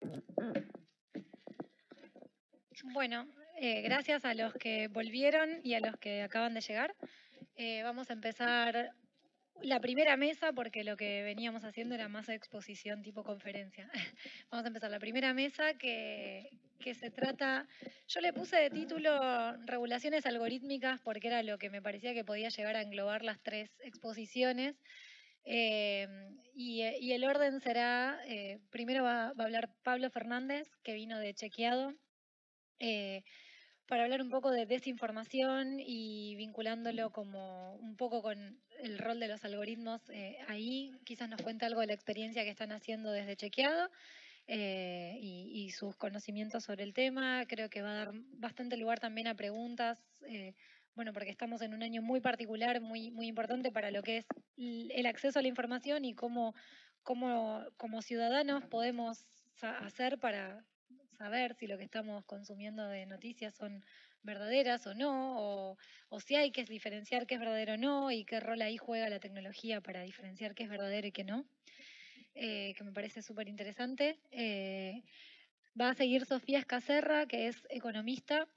Bueno, gracias a los que volvieron y a los que acaban de llegar. Vamos a empezar la primera mesa porque lo que veníamos haciendo era más exposición tipo conferencia. Vamos a empezar la primera mesa que se trata, yo le puse de título Regulaciones algorítmicas porque era lo que me parecía que podía llegar a englobar las tres exposiciones. Y el orden será, primero va a hablar Pablo Fernández, que vino de Chequeado, eh, para hablar un poco de desinformación y vinculándolo como un poco con el rol de los algoritmos ahí. Quizás nos cuente algo de la experiencia que están haciendo desde Chequeado y sus conocimientos sobre el tema. Creo que va a dar bastante lugar también a preguntas, bueno, porque estamos en un año muy particular, muy importante para lo que es el acceso a la información y cómo como ciudadanos podemos hacer para saber si lo que estamos consumiendo de noticias son verdaderas o no, o si hay que diferenciar qué es verdadero o no y qué rol ahí juega la tecnología para diferenciar qué es verdadero y qué no, que me parece súper interesante. Va a seguir Sofía Escacerra, que es economista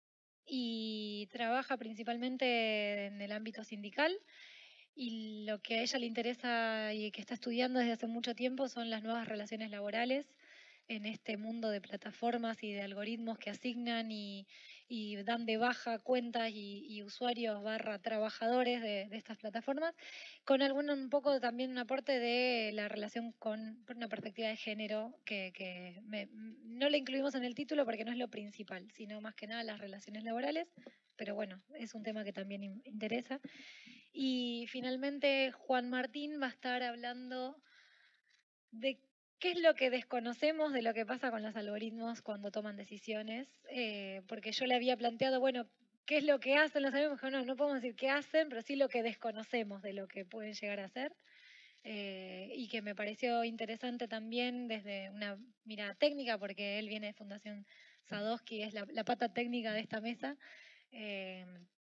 y trabaja principalmente en el ámbito sindical. Y lo que a ella le interesa y que está estudiando desde hace mucho tiempo son las nuevas relaciones laborales en este mundo de plataformas y de algoritmos que asignan y dan de baja cuentas y usuarios barra trabajadores de estas plataformas, con un poco también un aporte de la relación con una perspectiva de género que no le incluimos en el título porque no es lo principal, sino más que nada las relaciones laborales, pero bueno, es un tema que también interesa. Y finalmente Juan Martín va a estar hablando de qué es lo que desconocemos de lo que pasa con los algoritmos cuando toman decisiones, porque yo le había planteado, bueno, ¿qué es lo que hacen los algoritmos? No, no podemos decir qué hacen, pero sí lo que desconocemos de lo que pueden llegar a hacer. Y que me pareció interesante también desde una mirada técnica, porque él viene de Fundación Sadowski, es la pata técnica de esta mesa, eh,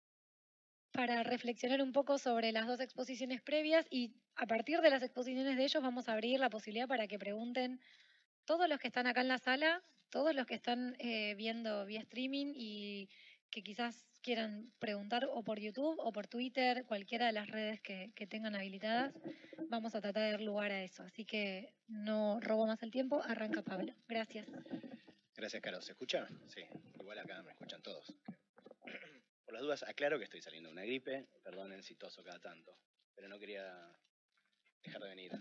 para reflexionar un poco sobre las dos exposiciones previas y a partir de las exposiciones de ellos vamos a abrir la posibilidad para que pregunten todos los que están acá en la sala, todos los que están viendo vía streaming y que quizás quieran preguntar o por YouTube o por Twitter, cualquiera de las redes que tengan habilitadas, vamos a tratar de dar lugar a eso. Así que no robo más el tiempo, arranca Pablo. Gracias. Gracias, Caro. ¿Se escucha? Sí, igual acá me escuchan todos. Por las dudas, aclaro que estoy saliendo de una gripe, perdonen si toso cada tanto, pero no quería dejar de venir.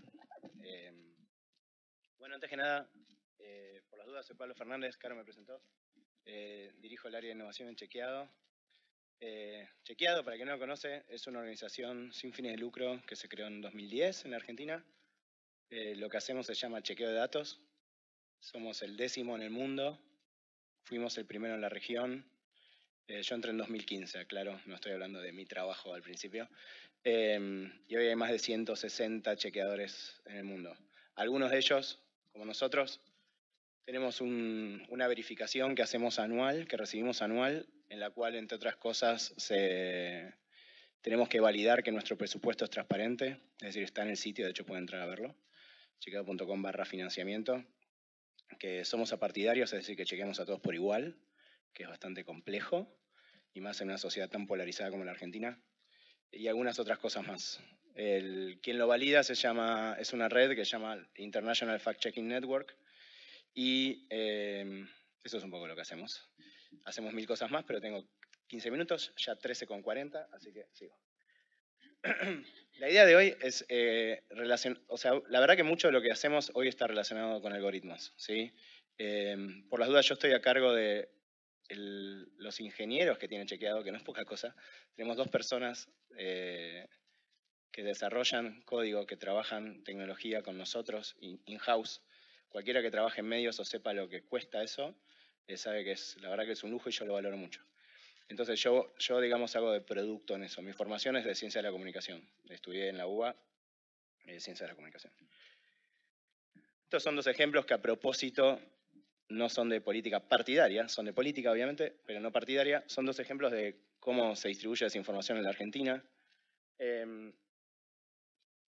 Bueno, antes que nada, por las dudas, soy Pablo Fernández, Caro me presentó. Dirijo el área de innovación en Chequeado. Chequeado, para quien no lo conoce, es una organización sin fines de lucro que se creó en 2010 en Argentina. Lo que hacemos se llama chequeo de datos. Somos el 10º en el mundo. Fuimos el primero en la región. Yo entré en 2015, claro, no estoy hablando de mi trabajo al principio. Y hoy hay más de 160 chequeadores en el mundo. Algunos de ellos, como nosotros, tenemos una verificación que hacemos anual, que recibimos anual, en la cual, entre otras cosas, tenemos que validar que nuestro presupuesto es transparente, es decir, está en el sitio, de hecho pueden entrar a verlo, chequeado.com/financiamiento, que somos apartidarios, es decir, que chequeamos a todos por igual, que es bastante complejo, y más en una sociedad tan polarizada como la Argentina, y algunas otras cosas más. Quien lo valida es una red que se llama International Fact Checking Network, y eso es un poco lo que hacemos. Hacemos 1000 cosas más, pero tengo 15 minutos, ya 13:40, así que sigo. La idea de hoy es la verdad que mucho de lo que hacemos hoy está relacionado con algoritmos, ¿sí? Por las dudas, yo estoy a cargo de los ingenieros que tienen Chequeado, que no es poca cosa. Tenemos 2 personas que desarrollan código, que trabajan tecnología con nosotros, in-house. Cualquiera que trabaje en medios o sepa lo que cuesta eso, sabe que la verdad que es un lujo y yo lo valoro mucho. Entonces yo digamos, hago de producto en eso. Mi formación es de Ciencia de la Comunicación. Estudié en la UBA Ciencia de la Comunicación. Estos son 2 ejemplos que a propósito no son de política partidaria, son de política obviamente, pero no partidaria. Son 2 ejemplos de cómo se distribuye desinformación en la Argentina.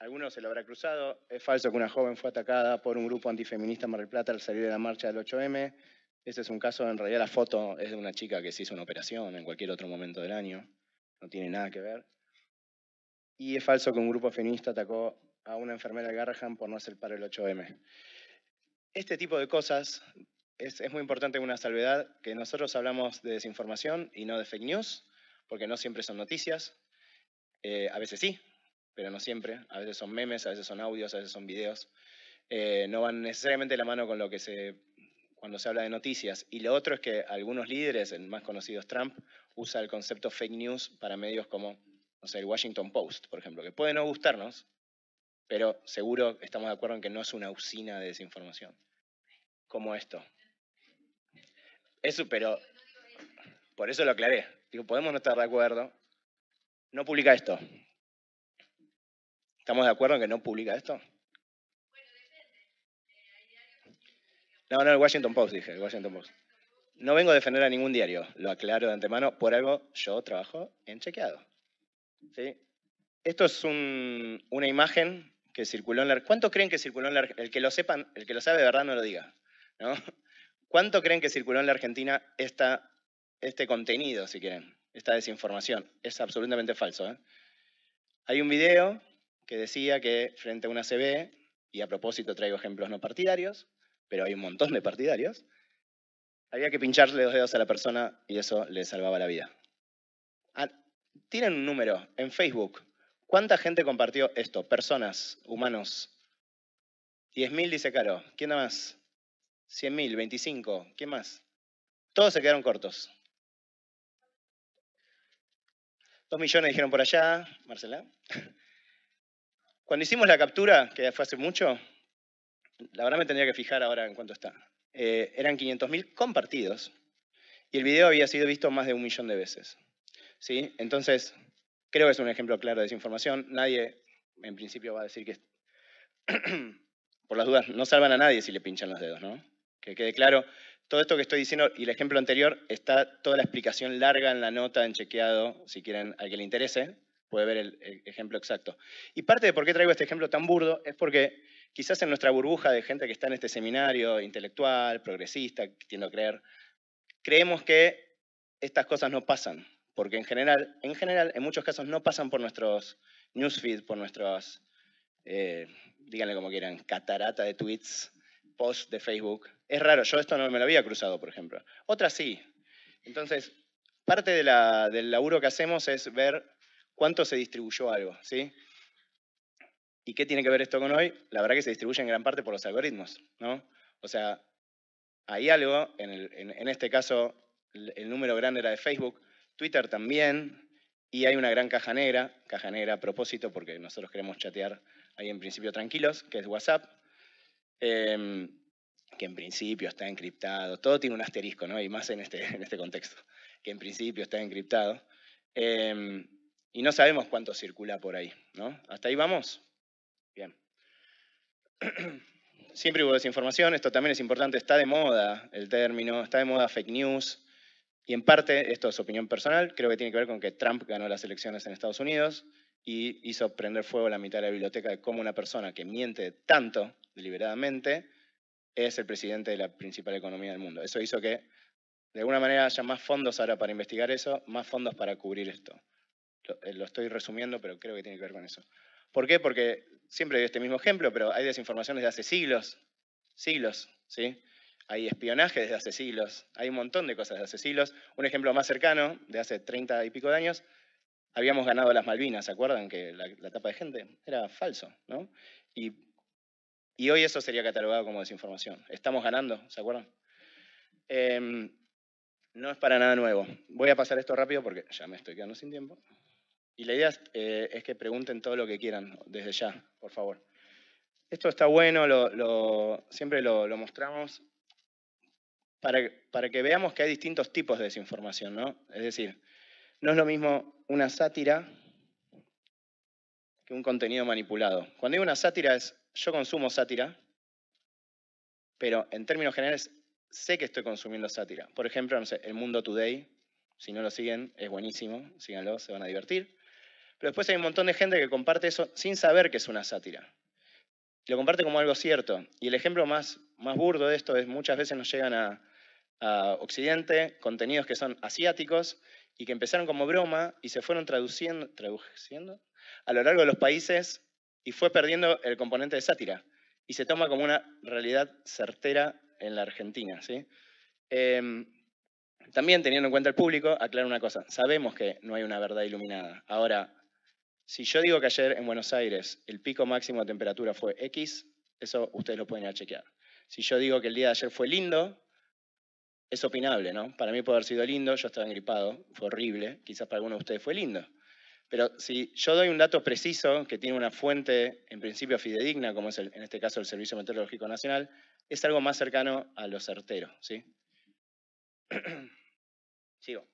algunos se lo habrá cruzado. Es falso que una joven fue atacada por un grupo antifeminista en Mar del Plata al salir de la marcha del 8M. Ese es un caso, en realidad la foto es de una chica que se hizo una operación en cualquier otro momento del año. No tiene nada que ver. Y es falso que un grupo feminista atacó a una enfermera de Garrahan por no hacer paro el 8M. Este tipo de cosas es muy importante una salvedad, que nosotros hablamos de desinformación y no de fake news, porque no siempre son noticias. A veces sí, pero no siempre. A veces son memes, a veces son audios, a veces son videos. No van necesariamente de la mano con lo que cuando se habla de noticias. Y lo otro es que algunos líderes, el más conocido es Trump, usa el concepto fake news para medios como, no sé, el Washington Post, por ejemplo, que puede no gustarnos, pero seguro estamos de acuerdo en que no es una usina de desinformación. Como esto. Eso, pero por eso lo aclaré. Digo, podemos no estar de acuerdo. No publica esto. ¿Estamos de acuerdo en que no publica esto? No, el Washington Post, dije, el Washington Post. No vengo a defender a ningún diario, lo aclaro de antemano, por algo yo trabajo en Chequeado. ¿Sí? Esto es una imagen que circuló en la... ¿Cuánto creen que circuló en la... El que lo sepan, el que lo sabe de verdad no lo diga, ¿no? ¿Cuánto creen que circuló en la Argentina este contenido, si quieren, esta desinformación? Es absolutamente falso, ¿eh? Hay un video que decía que frente a una CB, y a propósito traigo ejemplos no partidarios, pero hay un montón de partidarios, había que pincharle 2 dedos a la persona y eso le salvaba la vida. Tienen un número en Facebook. ¿Cuánta gente compartió esto? Personas, humanos. 10.000 dice Caro. ¿Quién da más? 100.000, 25. ¿Quién más? Todos se quedaron cortos. 2 millones dijeron por allá. Marcela. Cuando hicimos la captura, que fue hace mucho, la verdad me tendría que fijar ahora en cuánto está. Eran 500.000 compartidos y el video había sido visto más de 1 millón de veces. ¿Sí? Entonces, creo que es un ejemplo claro de desinformación. Nadie, en principio, va a decir que, por las dudas, no salvan a nadie si le pinchan los dedos, ¿no? Que quede claro, todo esto que estoy diciendo y el ejemplo anterior, está toda la explicación larga en la nota en Chequeado, si quieren, al que le interese, puede ver el ejemplo exacto. Y parte de por qué traigo este ejemplo tan burdo es porque quizás en nuestra burbuja de gente que está en este seminario intelectual, progresista, tiendo a creer, creemos que estas cosas no pasan, porque en general, en muchos casos no pasan por nuestros newsfeed, por nuestros, díganle como quieran, catarata de tweets, posts de Facebook. Es raro, yo esto no me lo había cruzado, por ejemplo. Otras sí. Entonces, parte del laburo que hacemos es ver cuánto se distribuyó algo, ¿sí? ¿Y qué tiene que ver esto con hoy? La verdad que se distribuye en gran parte por los algoritmos, ¿no? O sea, hay algo, en este caso el número grande era de Facebook, Twitter también, y hay una gran caja negra a propósito porque nosotros queremos chatear ahí en principio tranquilos, que es WhatsApp, que en principio está encriptado, todo tiene un asterisco, ¿no? Y más en este contexto, que en principio está encriptado, y no sabemos cuánto circula por ahí, ¿no? ¿Hasta ahí vamos? Bien. Siempre hubo desinformación, esto también es importante, está de moda el término, está de moda fake news, y en parte, esto es opinión personal, creo que tiene que ver con que Trump ganó las elecciones en Estados Unidos y hizo prender fuego la mitad de la biblioteca de cómo una persona que miente tanto deliberadamente es el presidente de la principal economía del mundo. Eso hizo que, de alguna manera, haya más fondos ahora para investigar eso, más fondos para cubrir esto. Lo estoy resumiendo, pero creo que tiene que ver con eso. ¿Por qué? Porque siempre doy este mismo ejemplo, pero hay desinformación desde hace siglos, ¿sí? Hay espionaje desde hace siglos, hay un montón de cosas desde hace siglos. Un ejemplo más cercano, de hace 30 y pico de años, habíamos ganado las Malvinas, ¿se acuerdan? Que la tapa de gente era falso, ¿no? Y hoy eso sería catalogado como desinformación. Estamos ganando, ¿se acuerdan? No es para nada nuevo. Voy a pasar esto rápido porque ya me estoy quedando sin tiempo. Y la idea es que pregunten todo lo que quieran desde ya, por favor. Esto está bueno, siempre lo mostramos para que veamos que hay distintos tipos de desinformación, ¿no? Es decir, no es lo mismo una sátira que un contenido manipulado. Cuando digo una sátira es, yo consumo sátira, pero en términos generales sé que estoy consumiendo sátira. Por ejemplo, no sé, El Mundo Today, si no lo siguen, es buenísimo, síganlo, se van a divertir. Pero después hay un montón de gente que comparte eso sin saber que es una sátira. Lo comparte como algo cierto. Y el ejemplo más burdo de esto es muchas veces nos llegan a Occidente contenidos que son asiáticos y que empezaron como broma y se fueron traduciendo a lo largo de los países y fue perdiendo el componente de sátira. Y se toma como una realidad certera en la Argentina, ¿sí? También teniendo en cuenta el público, aclaro una cosa. Sabemos que no hay una verdad iluminada. Ahora, si yo digo que ayer en Buenos Aires el pico máximo de temperatura fue X, eso ustedes lo pueden ir a chequear. Si yo digo que el día de ayer fue lindo, es opinable, ¿no? Para mí puede haber sido lindo, yo estaba engripado, fue horrible, quizás para algunos de ustedes fue lindo. Pero si yo doy un dato preciso que tiene una fuente en principio fidedigna, como es en este caso el Servicio Meteorológico Nacional, es algo más cercano a lo certero, ¿sí? Sigo.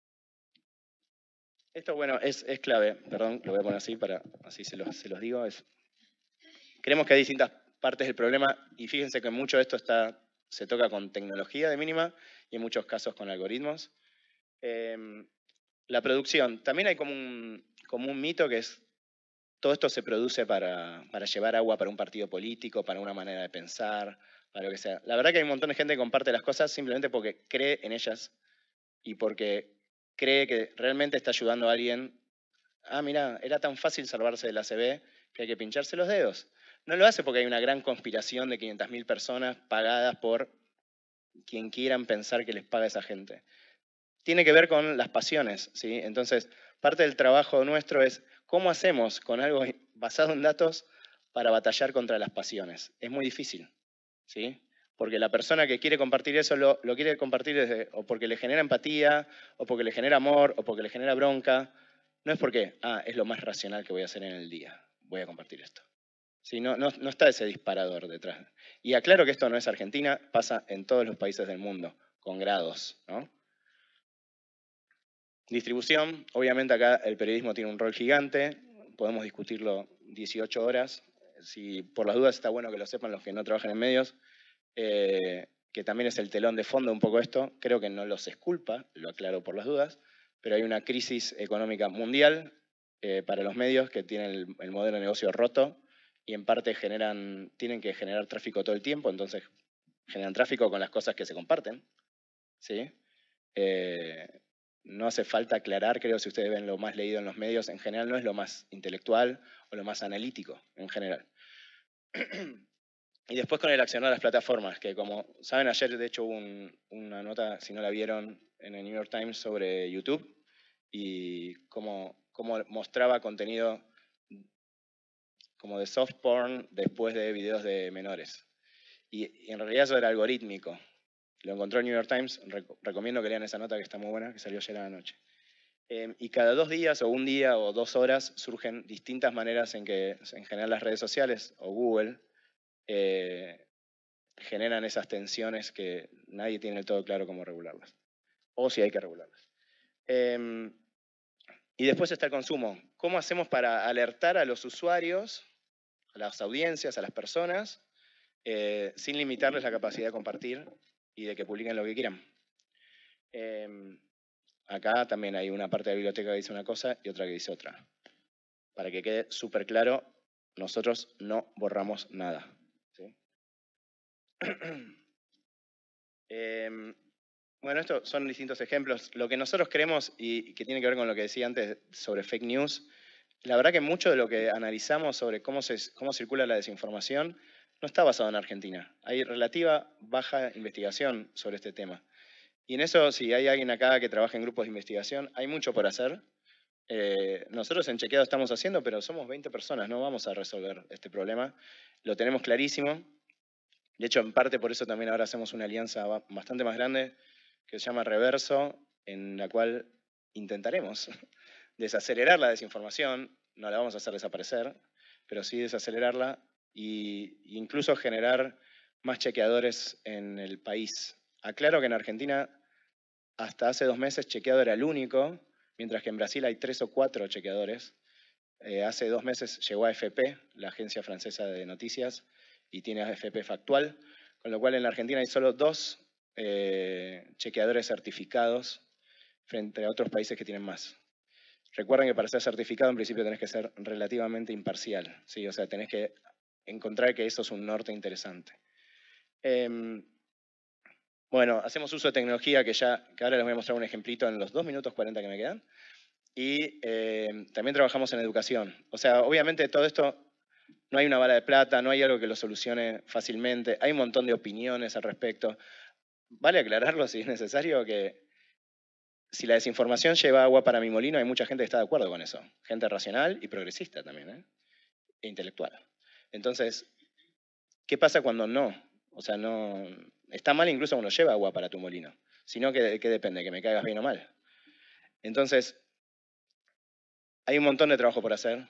Esto, bueno, es clave, perdón, lo voy a poner así para así se los digo. Creemos que hay distintas partes del problema y fíjense que mucho de esto se toca con tecnología de mínima y en muchos casos con algoritmos. La producción. También hay como un mito que es todo esto se produce para llevar agua para un partido político, para una manera de pensar, para lo que sea. La verdad que hay un montón de gente que comparte las cosas simplemente porque cree en ellas y porque cree que realmente está ayudando a alguien. Ah, mirá, era tan fácil salvarse del ACV que hay que pincharse los dedos. No lo hace porque hay una gran conspiración de 500.000 personas pagadas por quien quieran pensar que les paga esa gente. Tiene que ver con las pasiones, ¿sí? Entonces, parte del trabajo nuestro es cómo hacemos con algo basado en datos para batallar contra las pasiones. Es muy difícil, ¿sí? Porque la persona que quiere compartir eso lo quiere compartir o porque le genera empatía, o porque le genera amor, o porque le genera bronca. No es porque, es lo más racional que voy a hacer en el día, voy a compartir esto. ¿Sí? No está ese disparador detrás. Y aclaro que esto no es Argentina, pasa en todos los países del mundo, con grados, ¿no? Distribución, obviamente acá el periodismo tiene un rol gigante, podemos discutirlo 18 horas. Si por las dudas está bueno que lo sepan los que no trabajan en medios, que también es el telón de fondo un poco esto. Creo que no los exculpa, lo aclaro por las dudas, pero hay una crisis económica mundial para los medios que tienen el modelo de negocio roto y en parte tienen que generar tráfico todo el tiempo, entonces generan tráfico con las cosas que se comparten, ¿sí? No hace falta aclarar, creo, si ustedes ven lo más leído en los medios, en general no es lo más intelectual o lo más analítico, en general. Y después con el accionar las plataformas, que como saben, ayer de hecho hubo una nota, si no la vieron, en el New York Times sobre YouTube y cómo mostraba contenido como de soft porn después de videos de menores. Y en realidad eso era algorítmico. Lo encontró el New York Times, recomiendo que lean esa nota que está muy buena, que salió ayer a la noche. Y cada 2 días o 1 día o 2 horas surgen distintas maneras en que en general las redes sociales o Google generan esas tensiones que nadie tiene del todo claro cómo regularlas. O si hay que regularlas. Y después está el consumo. ¿Cómo hacemos para alertar a los usuarios, a las audiencias, a las personas, sin limitarles la capacidad de compartir y de que publiquen lo que quieran? Acá también hay una parte de la biblioteca que dice una cosa y otra que dice otra. Para que quede súper claro, nosotros no borramos nada, ¿sí? Bueno, estos son distintos ejemplos. Lo que nosotros creemos y que tiene que ver con lo que decía antes sobre fake news, la verdad que mucho de lo que analizamos sobre cómo circula la desinformación no está basado en Argentina. Hay relativa baja investigación sobre este tema. Y en eso, si hay alguien acá que trabaja en grupos de investigación, hay mucho por hacer. Nosotros en Chequeado estamos haciendo, pero somos 20 personas, no vamos a resolver este problema. Lo tenemos clarísimo. De hecho, en parte por eso también ahora hacemos una alianza bastante más grande que se llama Reverso, en la cual intentaremos desacelerar la desinformación. No la vamos a hacer desaparecer, pero sí desacelerarla e incluso generar más chequeadores en el país. Aclaro que en Argentina hasta hace 2 meses Chequeado era el único, mientras que en Brasil hay 3 o 4 chequeadores. Hace 2 meses llegó AFP, la agencia francesa de noticias, y tiene AFP Factual, con lo cual en la Argentina hay solo 2 chequeadores certificados frente a otros países que tienen más. Recuerden que para ser certificado en principio tenés que ser relativamente imparcial, ¿sí? O sea, tenés que encontrar que eso es un norte interesante. Bueno, hacemos uso de tecnología que ahora les voy a mostrar un ejemplito en los 2 minutos 40 que me quedan. Y también trabajamos en educación. O sea, obviamente todo esto, no hay una bala de plata, no hay algo que lo solucione fácilmente, hay un montón de opiniones al respecto. Vale aclararlo si es necesario que si la desinformación lleva agua para mi molino, hay mucha gente que está de acuerdo con eso. Gente racional y progresista también, e intelectual. Entonces, ¿qué pasa cuando no? O sea, no está mal incluso cuando lleva agua para tu molino. Sino que depende, que me caigas bien o mal. Entonces, hay un montón de trabajo por hacer.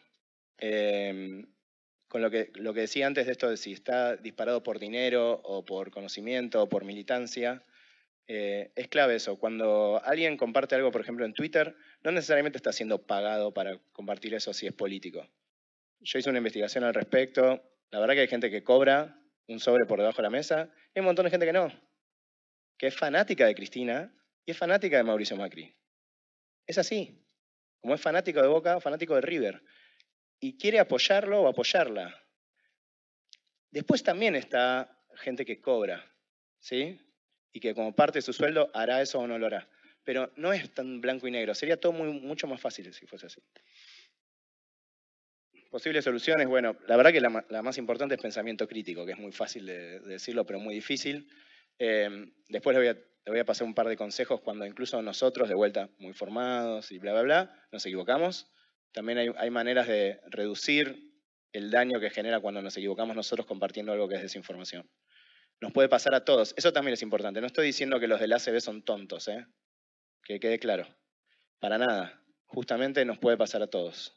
Con lo que decía antes de esto de si está disparado por dinero o por conocimiento o por militancia, es clave eso. Cuando alguien comparte algo, por ejemplo, en Twitter, no necesariamente está siendo pagado para compartir eso si es político. Yo hice una investigación al respecto. La verdad que hay gente que cobra un sobre por debajo de la mesa y hay un montón de gente que no, que es fanática de Cristina y es fanática de Mauricio Macri. Es así. Como es fanático de Boca, fanático de River. Y quiere apoyarlo o apoyarla. Después también está gente que cobra, ¿sí? Y que como parte de su sueldo hará eso o no lo hará. Pero no es tan blanco y negro. Sería todo mucho más fácil si fuese así. Posibles soluciones, bueno, la verdad que la más importante es pensamiento crítico, que es muy fácil de decirlo, pero muy difícil. Después le voy a pasar un par de consejos cuando incluso nosotros, de vuelta, muy formados y bla, bla, bla, nos equivocamos. También hay maneras de reducir el daño que genera cuando nos equivocamos nosotros compartiendo algo que es desinformación. Nos puede pasar a todos. Eso también es importante. No estoy diciendo que los del ACB son tontos, que quede claro. Para nada. Justamente nos puede pasar a todos.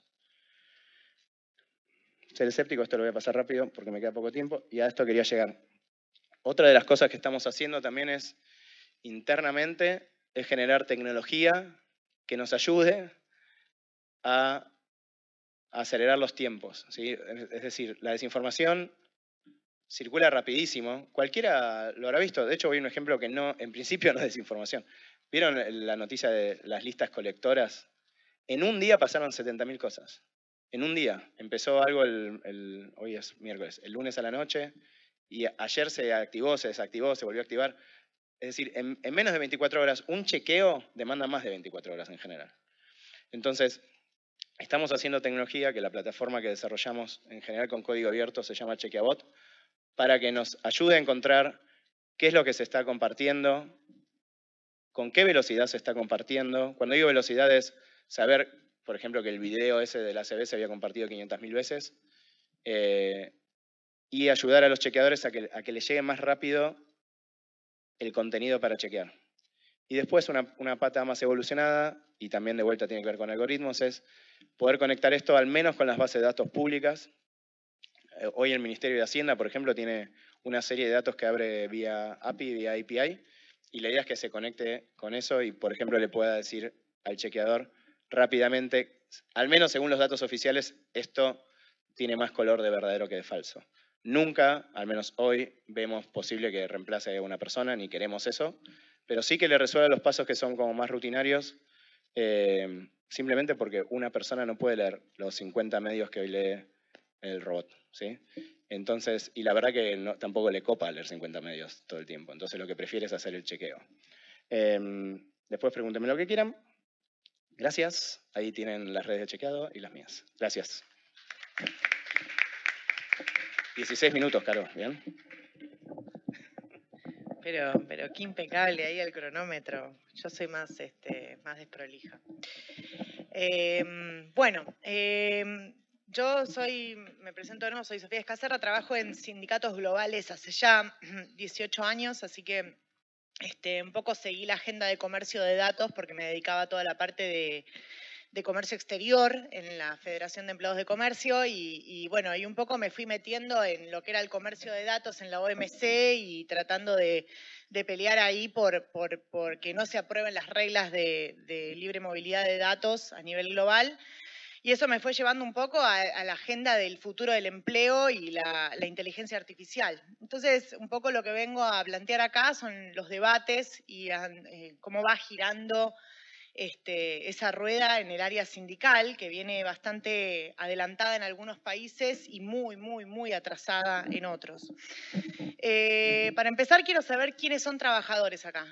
Ser escéptico, esto lo voy a pasar rápido porque me queda poco tiempo, y a esto quería llegar. Otra de las cosas que estamos haciendo también es, internamente, es generar tecnología que nos ayude a acelerar los tiempos, ¿sí? Es decir, la desinformación circula rapidísimo. Cualquiera lo habrá visto. De hecho, voy a un ejemplo que en principio no es desinformación. ¿Vieron la noticia de las listas colectoras? En un día pasaron 70.000 cosas. En un día. Empezó algo hoy es miércoles, el lunes a la noche, y ayer se activó, se desactivó, se volvió a activar. Es decir, en menos de 24 horas, un chequeo demanda más de 24 horas en general. Entonces, estamos haciendo tecnología, que la plataforma que desarrollamos en general con código abierto se llama Chequeabot, para que nos ayude a encontrar qué es lo que se está compartiendo, con qué velocidad se está compartiendo. Cuando digo velocidad es saber, por ejemplo, que el video ese del ACB se había compartido 500.000 veces, y ayudar a los chequeadores a que les llegue más rápido el contenido para chequear. Y después una pata más evolucionada, y también de vuelta tiene que ver con algoritmos, es poder conectar esto al menos con las bases de datos públicas. Hoy el Ministerio de Hacienda, por ejemplo, tiene una serie de datos que abre vía API, vía API, y la idea es que se conecte con eso y, por ejemplo, le pueda decir al chequeador rápidamente, al menos según los datos oficiales, esto tiene más color de verdadero que de falso. Nunca, al menos hoy, vemos posible que reemplace a una persona, ni queremos eso, pero sí que le resuelva los pasos que son como más rutinarios, simplemente porque una persona no puede leer los 50 medios que hoy lee el robot, ¿sí? Entonces, y la verdad que tampoco le copa leer 50 medios todo el tiempo, entonces lo que prefiere es hacer el chequeo. Después pregúntenme lo que quieran. Gracias, ahí tienen las redes de chequeado y las mías. Gracias. 16 minutos, Caro, ¿bien? Pero qué impecable ahí el cronómetro. Yo soy más desprolija. Yo me presento de nuevo, soy Sofía Escacerra, trabajo en sindicatos globales hace ya 18 años, así que un poco seguí la agenda de comercio de datos porque me dedicaba a toda la parte de comercio exterior en la Federación de Empleados de Comercio y bueno, ahí un poco me fui metiendo en lo que era el comercio de datos en la OMC y tratando de pelear ahí por que no se aprueben las reglas de libre movilidad de datos a nivel global. Y eso me fue llevando un poco a la agenda del futuro del empleo y la inteligencia artificial. Entonces, un poco lo que vengo a plantear acá son los debates y cómo va girando esa rueda en el área sindical, que viene bastante adelantada en algunos países y muy, muy, muy atrasada en otros. Para empezar, quiero saber quiénes son trabajadores acá.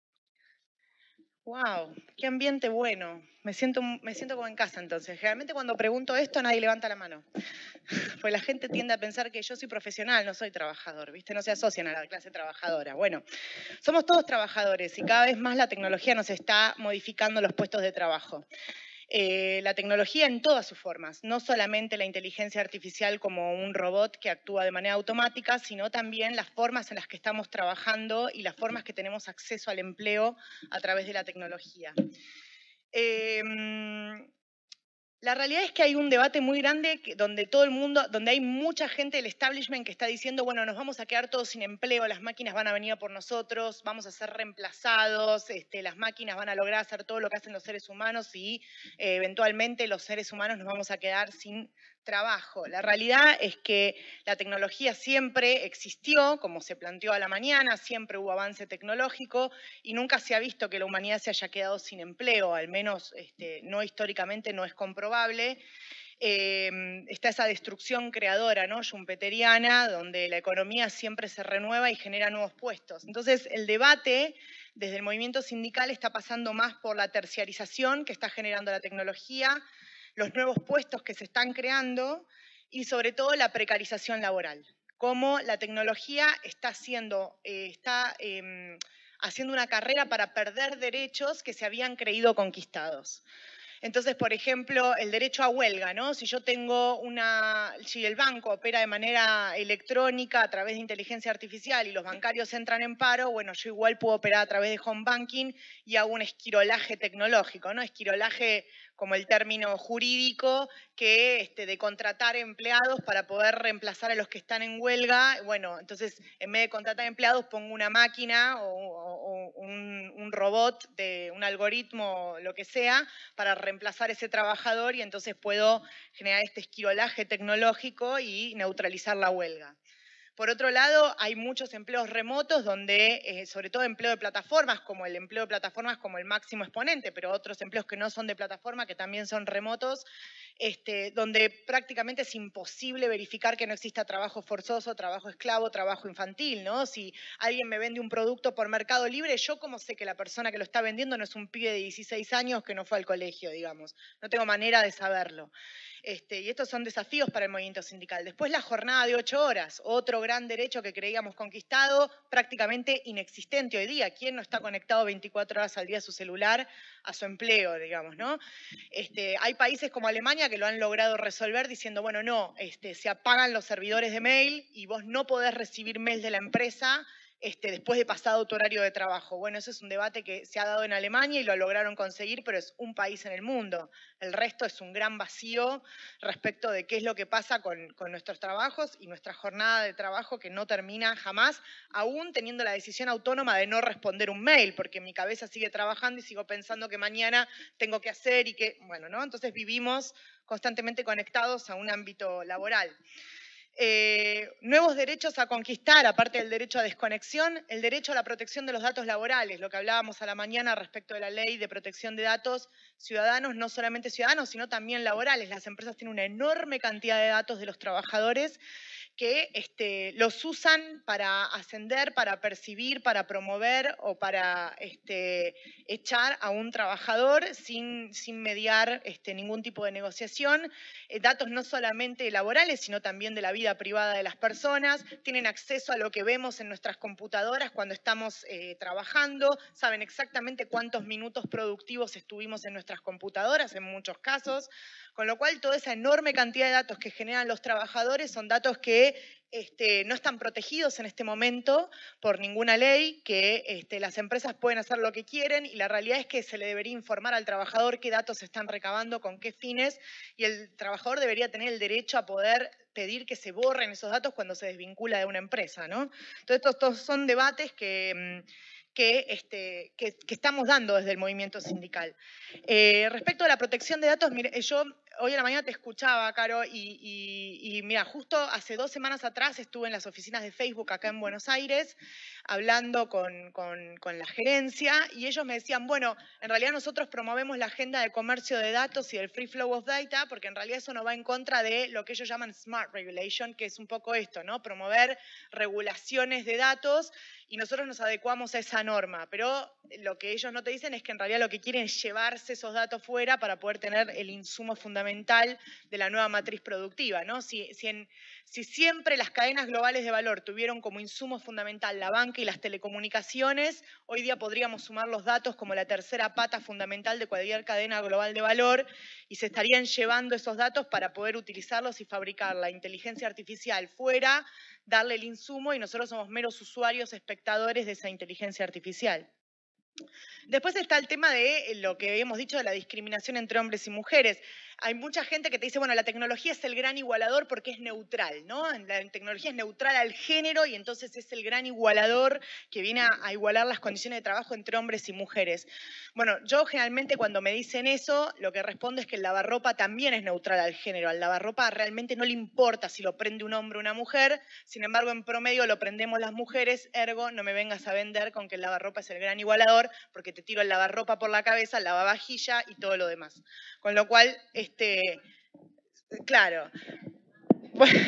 ¡Wow! ¡Qué ambiente bueno! Me siento como en casa entonces. Generalmente cuando pregunto esto nadie levanta la mano. Pues la gente tiende a pensar que yo soy profesional, no soy trabajador, ¿viste? No se asocian a la clase trabajadora. Bueno, somos todos trabajadores y cada vez más la tecnología nos está modificando los puestos de trabajo. La tecnología en todas sus formas, no solamente la inteligencia artificial como un robot que actúa de manera automática, sino también las formas en las que estamos trabajando y las formas que tenemos acceso al empleo a través de la tecnología. La realidad es que hay un debate muy grande donde hay mucha gente del establishment que está diciendo, bueno, nos vamos a quedar todos sin empleo, las máquinas van a venir a por nosotros, vamos a ser reemplazados, las máquinas van a lograr hacer todo lo que hacen los seres humanos y eventualmente los seres humanos nos vamos a quedar sin trabajo. La realidad es que la tecnología siempre existió, como se planteó a la mañana, siempre hubo avance tecnológico y nunca se ha visto que la humanidad se haya quedado sin empleo, al menos no históricamente, no es comprobable. Está esa destrucción creadora, ¿no? Schumpeteriana, donde la economía siempre se renueva y genera nuevos puestos. Entonces, el debate desde el movimiento sindical está pasando más por la terciarización que está generando la tecnología, los nuevos puestos que se están creando y sobre todo la precarización laboral. Cómo la tecnología está haciendo una carrera para perder derechos que se habían creído conquistados. Entonces, por ejemplo, el derecho a huelga, ¿no? Si el banco opera de manera electrónica a través de inteligencia artificial y los bancarios entran en paro, bueno, yo igual puedo operar a través de home banking y hago un esquirolaje tecnológico, ¿no? Esquirolaje como el término jurídico de contratar empleados para poder reemplazar a los que están en huelga. Bueno, entonces en vez de contratar empleados pongo una máquina o un robot, un algoritmo, lo que sea, para reemplazar ese trabajador y entonces puedo generar este esquirolaje tecnológico y neutralizar la huelga. Por otro lado, hay muchos empleos remotos donde, sobre todo empleo de plataformas, como el empleo de plataformas como el máximo exponente, pero otros empleos que no son de plataforma, que también son remotos, donde prácticamente es imposible verificar que no exista trabajo forzoso, trabajo esclavo, trabajo infantil, ¿no? Si alguien me vende un producto por Mercado Libre, ¿yo cómo sé que la persona que lo está vendiendo no es un pibe de 16 años que no fue al colegio, digamos? No tengo manera de saberlo. Y estos son desafíos para el movimiento sindical. Después la jornada de 8 horas, otro gran derecho que creíamos conquistado, prácticamente inexistente hoy día. ¿Quién no está conectado 24 horas al día a su celular, a su empleo, digamos, ¿no? Hay países como Alemania que lo han logrado resolver diciendo, bueno, no, se apagan los servidores de mail y vos no podés recibir mail de la empresa después de pasado tu horario de trabajo. Bueno, eso es un debate que se ha dado en Alemania y lo lograron conseguir, pero es un país en el mundo. El resto es un gran vacío respecto de qué es lo que pasa con nuestros trabajos y nuestra jornada de trabajo que no termina jamás, aún teniendo la decisión autónoma de no responder un mail, porque mi cabeza sigue trabajando y sigo pensando que mañana tengo que hacer y que, bueno, ¿no? Entonces vivimos constantemente conectados a un ámbito laboral. Nuevos derechos a conquistar, aparte del derecho a desconexión, el derecho a la protección de los datos laborales, lo que hablábamos a la mañana respecto de la ley de protección de datos ciudadanos, no solamente ciudadanos, sino también laborales. Las empresas tienen una enorme cantidad de datos de los trabajadores que los usan para ascender, para percibir, para promover o para echar a un trabajador sin mediar ningún tipo de negociación. Datos no solamente laborales, sino también de la vida privada de las personas. Tienen acceso a lo que vemos en nuestras computadoras cuando estamos trabajando. Saben exactamente cuántos minutos productivos estuvimos en nuestras computadoras en muchos casos. Con lo cual, toda esa enorme cantidad de datos que generan los trabajadores son datos que no están protegidos en este momento por ninguna ley, que las empresas pueden hacer lo que quieren y la realidad es que se le debería informar al trabajador qué datos se están recabando, con qué fines, y el trabajador debería tener el derecho a poder pedir que se borren esos datos cuando se desvincula de una empresa, ¿no? Entonces, estos son debates que estamos dando desde el movimiento sindical. Respecto a la protección de datos, mire, yo hoy a la mañana te escuchaba, Caro, y mira, justo hace 2 semanas atrás estuve en las oficinas de Facebook acá en Buenos Aires hablando con la gerencia y ellos me decían, bueno, en realidad nosotros promovemos la agenda de comercio de datos y el free flow of data porque en realidad eso no va en contra de lo que ellos llaman smart regulation, que es un poco esto, ¿no? Promover regulaciones de datos y nosotros nos adecuamos a esa norma, pero lo que ellos no te dicen es que en realidad lo que quieren es llevarse esos datos fuera para poder tener el insumo fundamental de la nueva matriz productiva, ¿no? Si siempre las cadenas globales de valor tuvieron como insumo fundamental la banca y las telecomunicaciones, hoy día podríamos sumar los datos como la tercera pata fundamental de cualquier cadena global de valor y se estarían llevando esos datos para poder utilizarlos y fabricar la inteligencia artificial fuera, darle el insumo y nosotros somos meros usuarios, espectadores de esa inteligencia artificial. Después está el tema de lo que habíamos dicho de la discriminación entre hombres y mujeres. Hay mucha gente que te dice, bueno, la tecnología es el gran igualador porque es neutral, ¿no? La tecnología es neutral al género y entonces es el gran igualador que viene a igualar las condiciones de trabajo entre hombres y mujeres. Bueno, yo generalmente cuando me dicen eso, lo que respondo es que el lavarropa también es neutral al género. Al lavarropa realmente no le importa si lo prende un hombre o una mujer, sin embargo, en promedio lo prendemos las mujeres, ergo no me vengas a vender con que el lavarropa es el gran igualador, porque te tiro el lavarropa por la cabeza, el lavavajilla y todo lo demás. Con lo cual, claro. Bueno,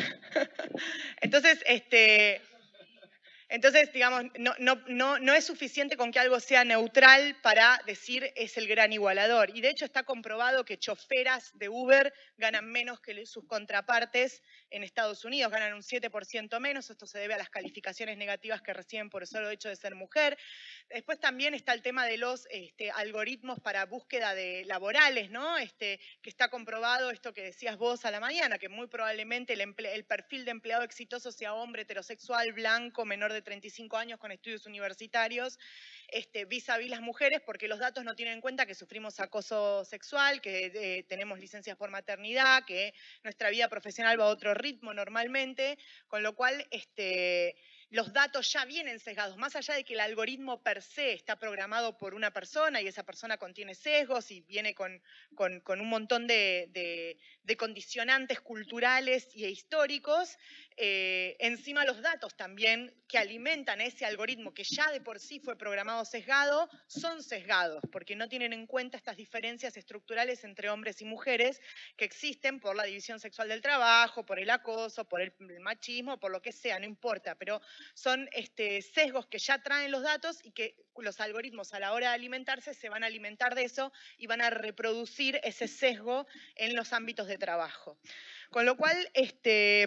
entonces, digamos, no es suficiente con que algo sea neutral para decir es el gran igualador. Y de hecho está comprobado que choferas de Uber ganan menos que sus contrapartes en Estados Unidos, ganan un 7% menos. Esto se debe a las calificaciones negativas que reciben por el solo hecho de ser mujer. Después también está el tema de los algoritmos para búsqueda de laborales, ¿no? Que está comprobado esto que decías vos a la mañana, que muy probablemente el perfil de empleado exitoso sea hombre heterosexual, blanco, menor de 35 años con estudios universitarios, vis a vis las mujeres, porque los datos no tienen en cuenta que sufrimos acoso sexual, que tenemos licencias por maternidad, que nuestra vida profesional va a otro ritmo normalmente, con lo cual los datos ya vienen sesgados, más allá de que el algoritmo per se está programado por una persona y esa persona contiene sesgos y viene con un montón de condicionantes culturales e históricos, encima los datos también que alimentan ese algoritmo que ya de por sí fue programado sesgado, son sesgados, porque no tienen en cuenta estas diferencias estructurales entre hombres y mujeres que existen por la división sexual del trabajo, por el acoso, por el machismo, por lo que sea, no importa, pero son sesgos que ya traen los datos y que los algoritmos a la hora de alimentarse se van a alimentar de eso y van a reproducir ese sesgo en los ámbitos de trabajo. Con lo cual, es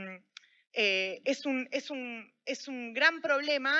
un gran problema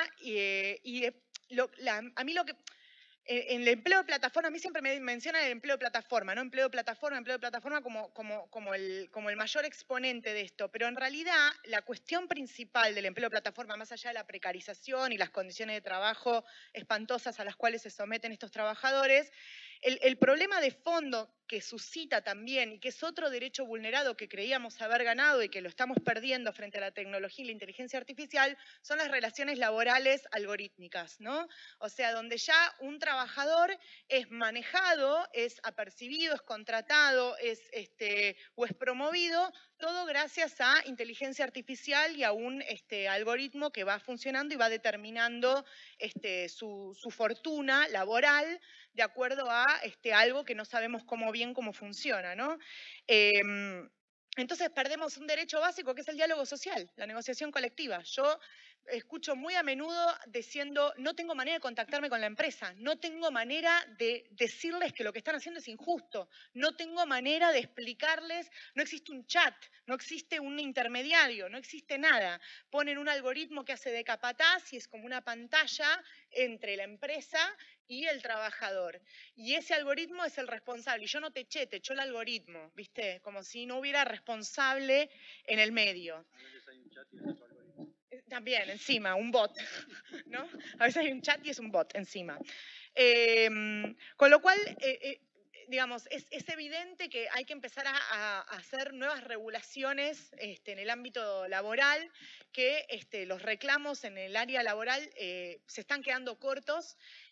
a mí lo que... En el empleo de plataforma, a mí siempre me mencionan el empleo de plataforma, ¿no? Empleo de plataforma como el mayor exponente de esto, pero en realidad la cuestión principal del empleo de plataforma, más allá de la precarización y las condiciones de trabajo espantosas a las cuales se someten estos trabajadores, el problema de fondo que suscita también y que es otro derecho vulnerado que creíamos haber ganado y que lo estamos perdiendo frente a la tecnología y la inteligencia artificial son las relaciones laborales algorítmicas, ¿no? O sea, donde ya un trabajador es manejado, es apercibido, es contratado, o es promovido, todo gracias a inteligencia artificial y a un algoritmo que va funcionando y va determinando su fortuna laboral de acuerdo a algo que no sabemos cómo funciona, ¿no? Entonces perdemos un derecho básico que es el diálogo social, la negociación colectiva. Yo escucho muy a menudo diciendo, no tengo manera de contactarme con la empresa, no tengo manera de decirles que lo que están haciendo es injusto, no tengo manera de explicarles, no existe un chat, no existe un intermediario, no existe nada. Ponen un algoritmo que hace de capataz y es como una pantalla entre la empresa y el trabajador. Y ese algoritmo es el responsable. Y yo no te eché, te echó el algoritmo, ¿viste? Como si no hubiera responsable en el medio. A veces hay un chat y es otro algoritmo. También, encima, un bot, ¿no? A veces hay un chat y es un bot encima. Con lo cual, digamos, es evidente que hay que empezar a hacer nuevas regulaciones en el ámbito laboral, que los reclamos en el área laboral se están quedando cortos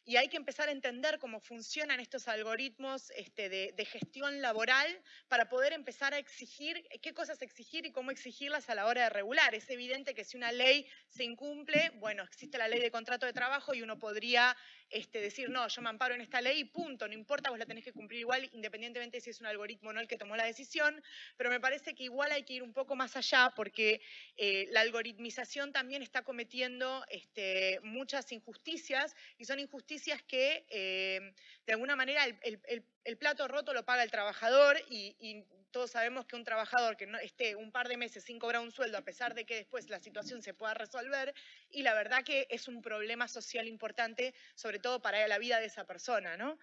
y hay que empezar a entender cómo funcionan estos algoritmos de gestión laboral para poder empezar a exigir qué cosas exigir y cómo exigirlas a la hora de regular. Es evidente que si una ley se incumple, bueno, existe la ley de contrato de trabajo y uno podría decir, no, yo me amparo en esta ley y punto, no importa, vos la tenés que cumplir igual, independientemente si es un algoritmo o no el que tomó la decisión, pero me parece que igual hay que ir un poco más allá porque la algoritmización también está cometiendo muchas injusticias y son injusticias que de alguna manera el plato roto lo paga el trabajador y todos sabemos que un trabajador que no esté un par de meses sin cobrar un sueldo, a pesar de que después la situación se pueda resolver, y la verdad que es un problema social importante, sobre todo para la vida de esa persona, ¿no?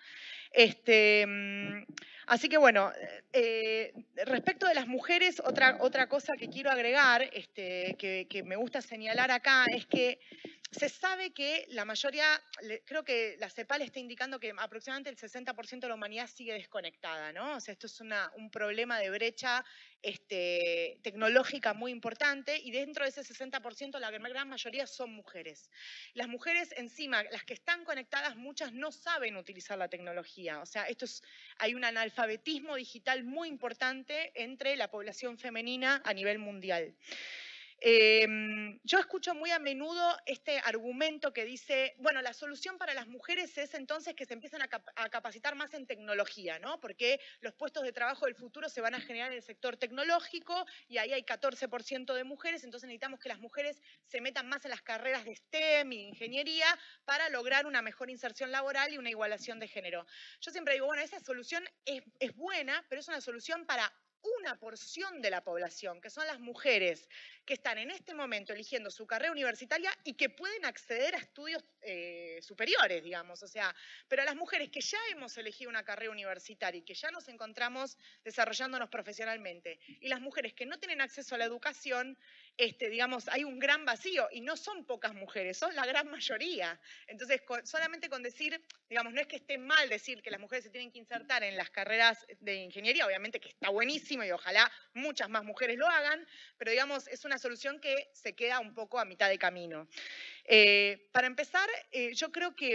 Así que bueno, respecto de las mujeres, otra cosa que quiero agregar, que me gusta señalar acá, es que se sabe que la mayoría, creo que la CEPAL está indicando que aproximadamente el 60% de la humanidad sigue desconectada, ¿no? O sea, esto es un problema de brecha tecnológica muy importante y dentro de ese 60% la gran mayoría son mujeres. Las mujeres encima, las que están conectadas, muchas no saben utilizar la tecnología. O sea, hay un analfabetismo digital muy importante entre la población femenina a nivel mundial. Yo escucho muy a menudo este argumento que dice, bueno, la solución para las mujeres es entonces que se empiecen a capacitar más en tecnología, ¿no? Porque los puestos de trabajo del futuro se van a generar en el sector tecnológico y ahí hay 14% de mujeres, entonces necesitamos que las mujeres se metan más en las carreras de STEM y ingeniería para lograr una mejor inserción laboral y una igualación de género. Yo siempre digo, bueno, esa solución es buena, pero es una solución para una porción de la población, que son las mujeres que están en este momento eligiendo su carrera universitaria y que pueden acceder a estudios superiores, digamos. O sea, pero a las mujeres que ya hemos elegido una carrera universitaria y que ya nos encontramos desarrollándonos profesionalmente, y las mujeres que no tienen acceso a la educación, digamos, hay un gran vacío, y no son pocas mujeres, son la gran mayoría. Entonces, solamente con decir, digamos, no es que esté mal decir que las mujeres se tienen que insertar en las carreras de ingeniería, obviamente que está buenísimo y ojalá muchas más mujeres lo hagan, pero digamos, es una solución que se queda un poco a mitad de camino. Para empezar, yo creo que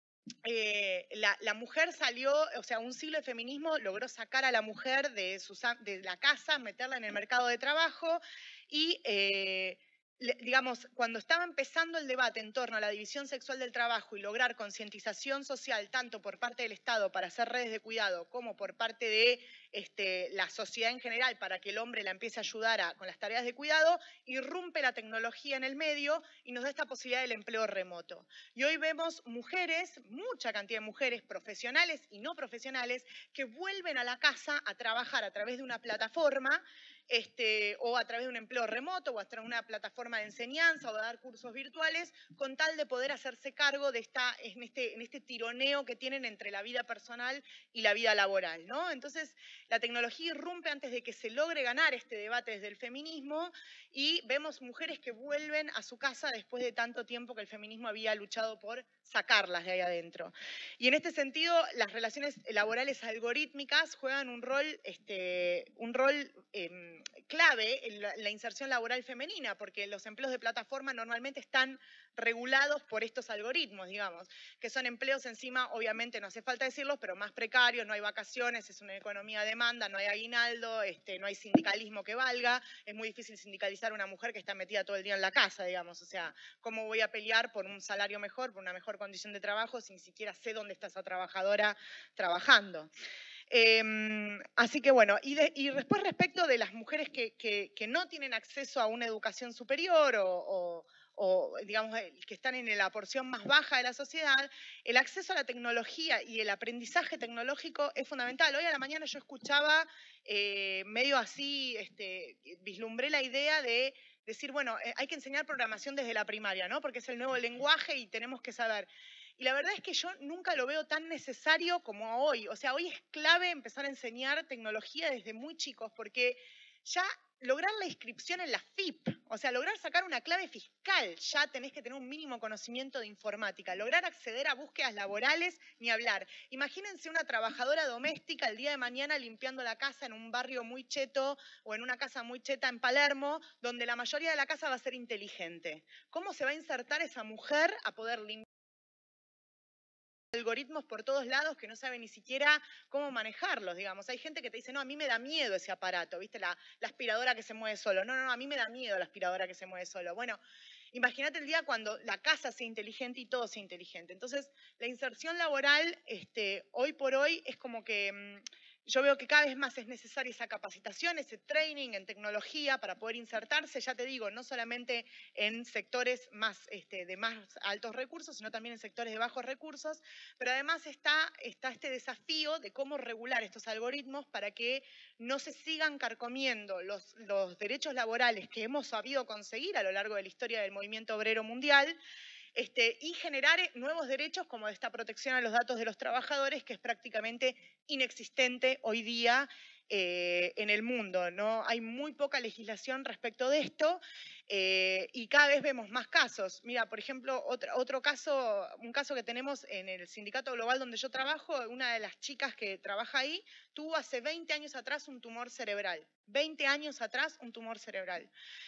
la mujer salió, o sea, un siglo de feminismo logró sacar a la mujer de la casa, meterla en el mercado de trabajo y, digamos, cuando estaba empezando el debate en torno a la división sexual del trabajo y lograr concientización social tanto por parte del Estado para hacer redes de cuidado como por parte de la sociedad en general para que el hombre la empiece a ayudar con las tareas de cuidado, irrumpe la tecnología en el medio y nos da esta posibilidad del empleo remoto. Y hoy vemos mujeres, mucha cantidad de mujeres profesionales y no profesionales, que vuelven a la casa a trabajar a través de una plataforma o a través de un empleo remoto o a través de una plataforma de enseñanza o de dar cursos virtuales, con tal de poder hacerse cargo de en este tironeo que tienen entre la vida personal y la vida laboral, ¿no? Entonces, la tecnología irrumpe antes de que se logre ganar este debate desde el feminismo y vemos mujeres que vuelven a su casa después de tanto tiempo que el feminismo había luchado por sacarlas de ahí adentro. Y en este sentido, las relaciones laborales algorítmicas juegan un rol clave en la inserción laboral femenina, porque los empleos de plataforma normalmente están regulados por estos algoritmos, digamos, que son empleos encima, obviamente no hace falta decirlos, pero más precarios, no hay vacaciones, es una economía de demanda, no hay aguinaldo, no hay sindicalismo que valga, es muy difícil sindicalizar a una mujer que está metida todo el día en la casa, digamos, o sea, ¿cómo voy a pelear por un salario mejor, por una mejor condición de trabajo, si ni siquiera sé dónde está esa trabajadora trabajando? Así que bueno, y después respecto de las mujeres que no tienen acceso a una educación superior o digamos, que están en la porción más baja de la sociedad, el acceso a la tecnología y el aprendizaje tecnológico es fundamental. Hoy a la mañana yo escuchaba medio así, vislumbré la idea de decir, bueno, hay que enseñar programación desde la primaria, ¿no? Porque es el nuevo lenguaje y tenemos que saber. Y la verdad es que yo nunca lo veo tan necesario como hoy. O sea, hoy es clave empezar a enseñar tecnología desde muy chicos, porque ya lograr la inscripción en la FIP, o sea, lograr sacar una clave fiscal, ya tenés que tener un mínimo conocimiento de informática. Lograr acceder a búsquedas laborales, ni hablar. Imagínense una trabajadora doméstica el día de mañana limpiando la casa en un barrio muy cheto o en una casa muy cheta en Palermo, donde la mayoría de la casa va a ser inteligente. ¿Cómo se va a insertar esa mujer a poder limpiar algoritmos por todos lados que no saben ni siquiera cómo manejarlos, digamos. Hay gente que te dice, no, a mí me da miedo ese aparato, ¿viste? La aspiradora que se mueve solo. No, no, no, a mí me da miedo la aspiradora que se mueve solo. Bueno, imagínate el día cuando la casa sea inteligente y todo sea inteligente. Entonces, la inserción laboral, hoy por hoy, es como que yo veo que cada vez más es necesaria esa capacitación, ese training en tecnología para poder insertarse, ya te digo, no solamente en sectores más, de más altos recursos, sino también en sectores de bajos recursos, pero además está este desafío de cómo regular estos algoritmos para que no se sigan carcomiendo los derechos laborales que hemos sabido conseguir a lo largo de la historia del movimiento obrero mundial, y generar nuevos derechos como esta protección a los datos de los trabajadores, que es prácticamente inexistente hoy día en el mundo, ¿no? Hay muy poca legislación respecto de esto y cada vez vemos más casos. Mira, por ejemplo, otro caso, un caso que tenemos en el sindicato global donde yo trabajo, una de las chicas que trabaja ahí tuvo hace 20 años atrás un tumor cerebral. 20 años atrás un tumor cerebral.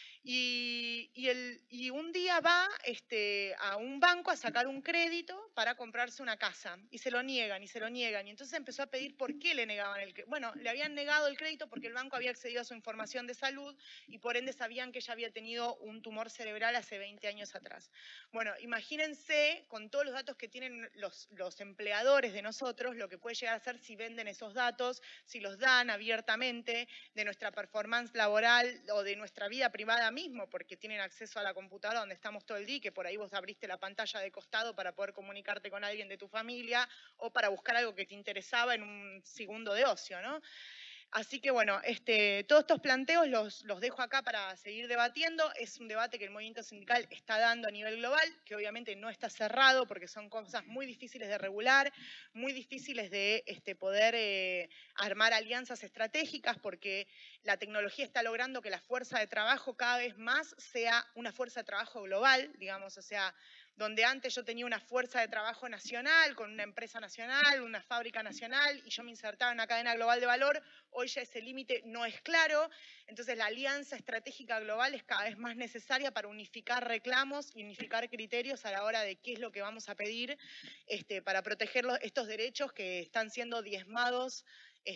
Y un día va a un banco a sacar un crédito para comprarse una casa y se lo niegan y se lo niegan. Y entonces empezó a pedir por qué le negaban el crédito. Bueno, le habían negado el crédito porque el banco había accedido a su información de salud y por ende sabían que ella había tenido un tumor cerebral hace 20 años atrás. Bueno, imagínense con todos los datos que tienen los empleadores de nosotros, lo que puede llegar a ser si venden esos datos, si los dan abiertamente, de nuestra performance laboral o de nuestra vida privada mismo, porque tienen acceso a la computadora donde estamos todo el día, que por ahí vos abriste la pantalla de costado para poder comunicarte con alguien de tu familia o para buscar algo que te interesaba en un segundo de ocio, ¿no? Así que bueno, todos estos planteos los dejo acá para seguir debatiendo. Es un debate que el movimiento sindical está dando a nivel global, que obviamente no está cerrado porque son cosas muy difíciles de regular, muy difíciles de poder armar alianzas estratégicas, porque la tecnología está logrando que la fuerza de trabajo cada vez más sea una fuerza de trabajo global, digamos, o sea, donde antes yo tenía una fuerza de trabajo nacional, con una empresa nacional, una fábrica nacional, y yo me insertaba en una cadena global de valor, hoy ya ese límite no es claro, entonces la alianza estratégica global es cada vez más necesaria para unificar reclamos y unificar criterios a la hora de qué es lo que vamos a pedir para proteger estos derechos que están siendo diezmados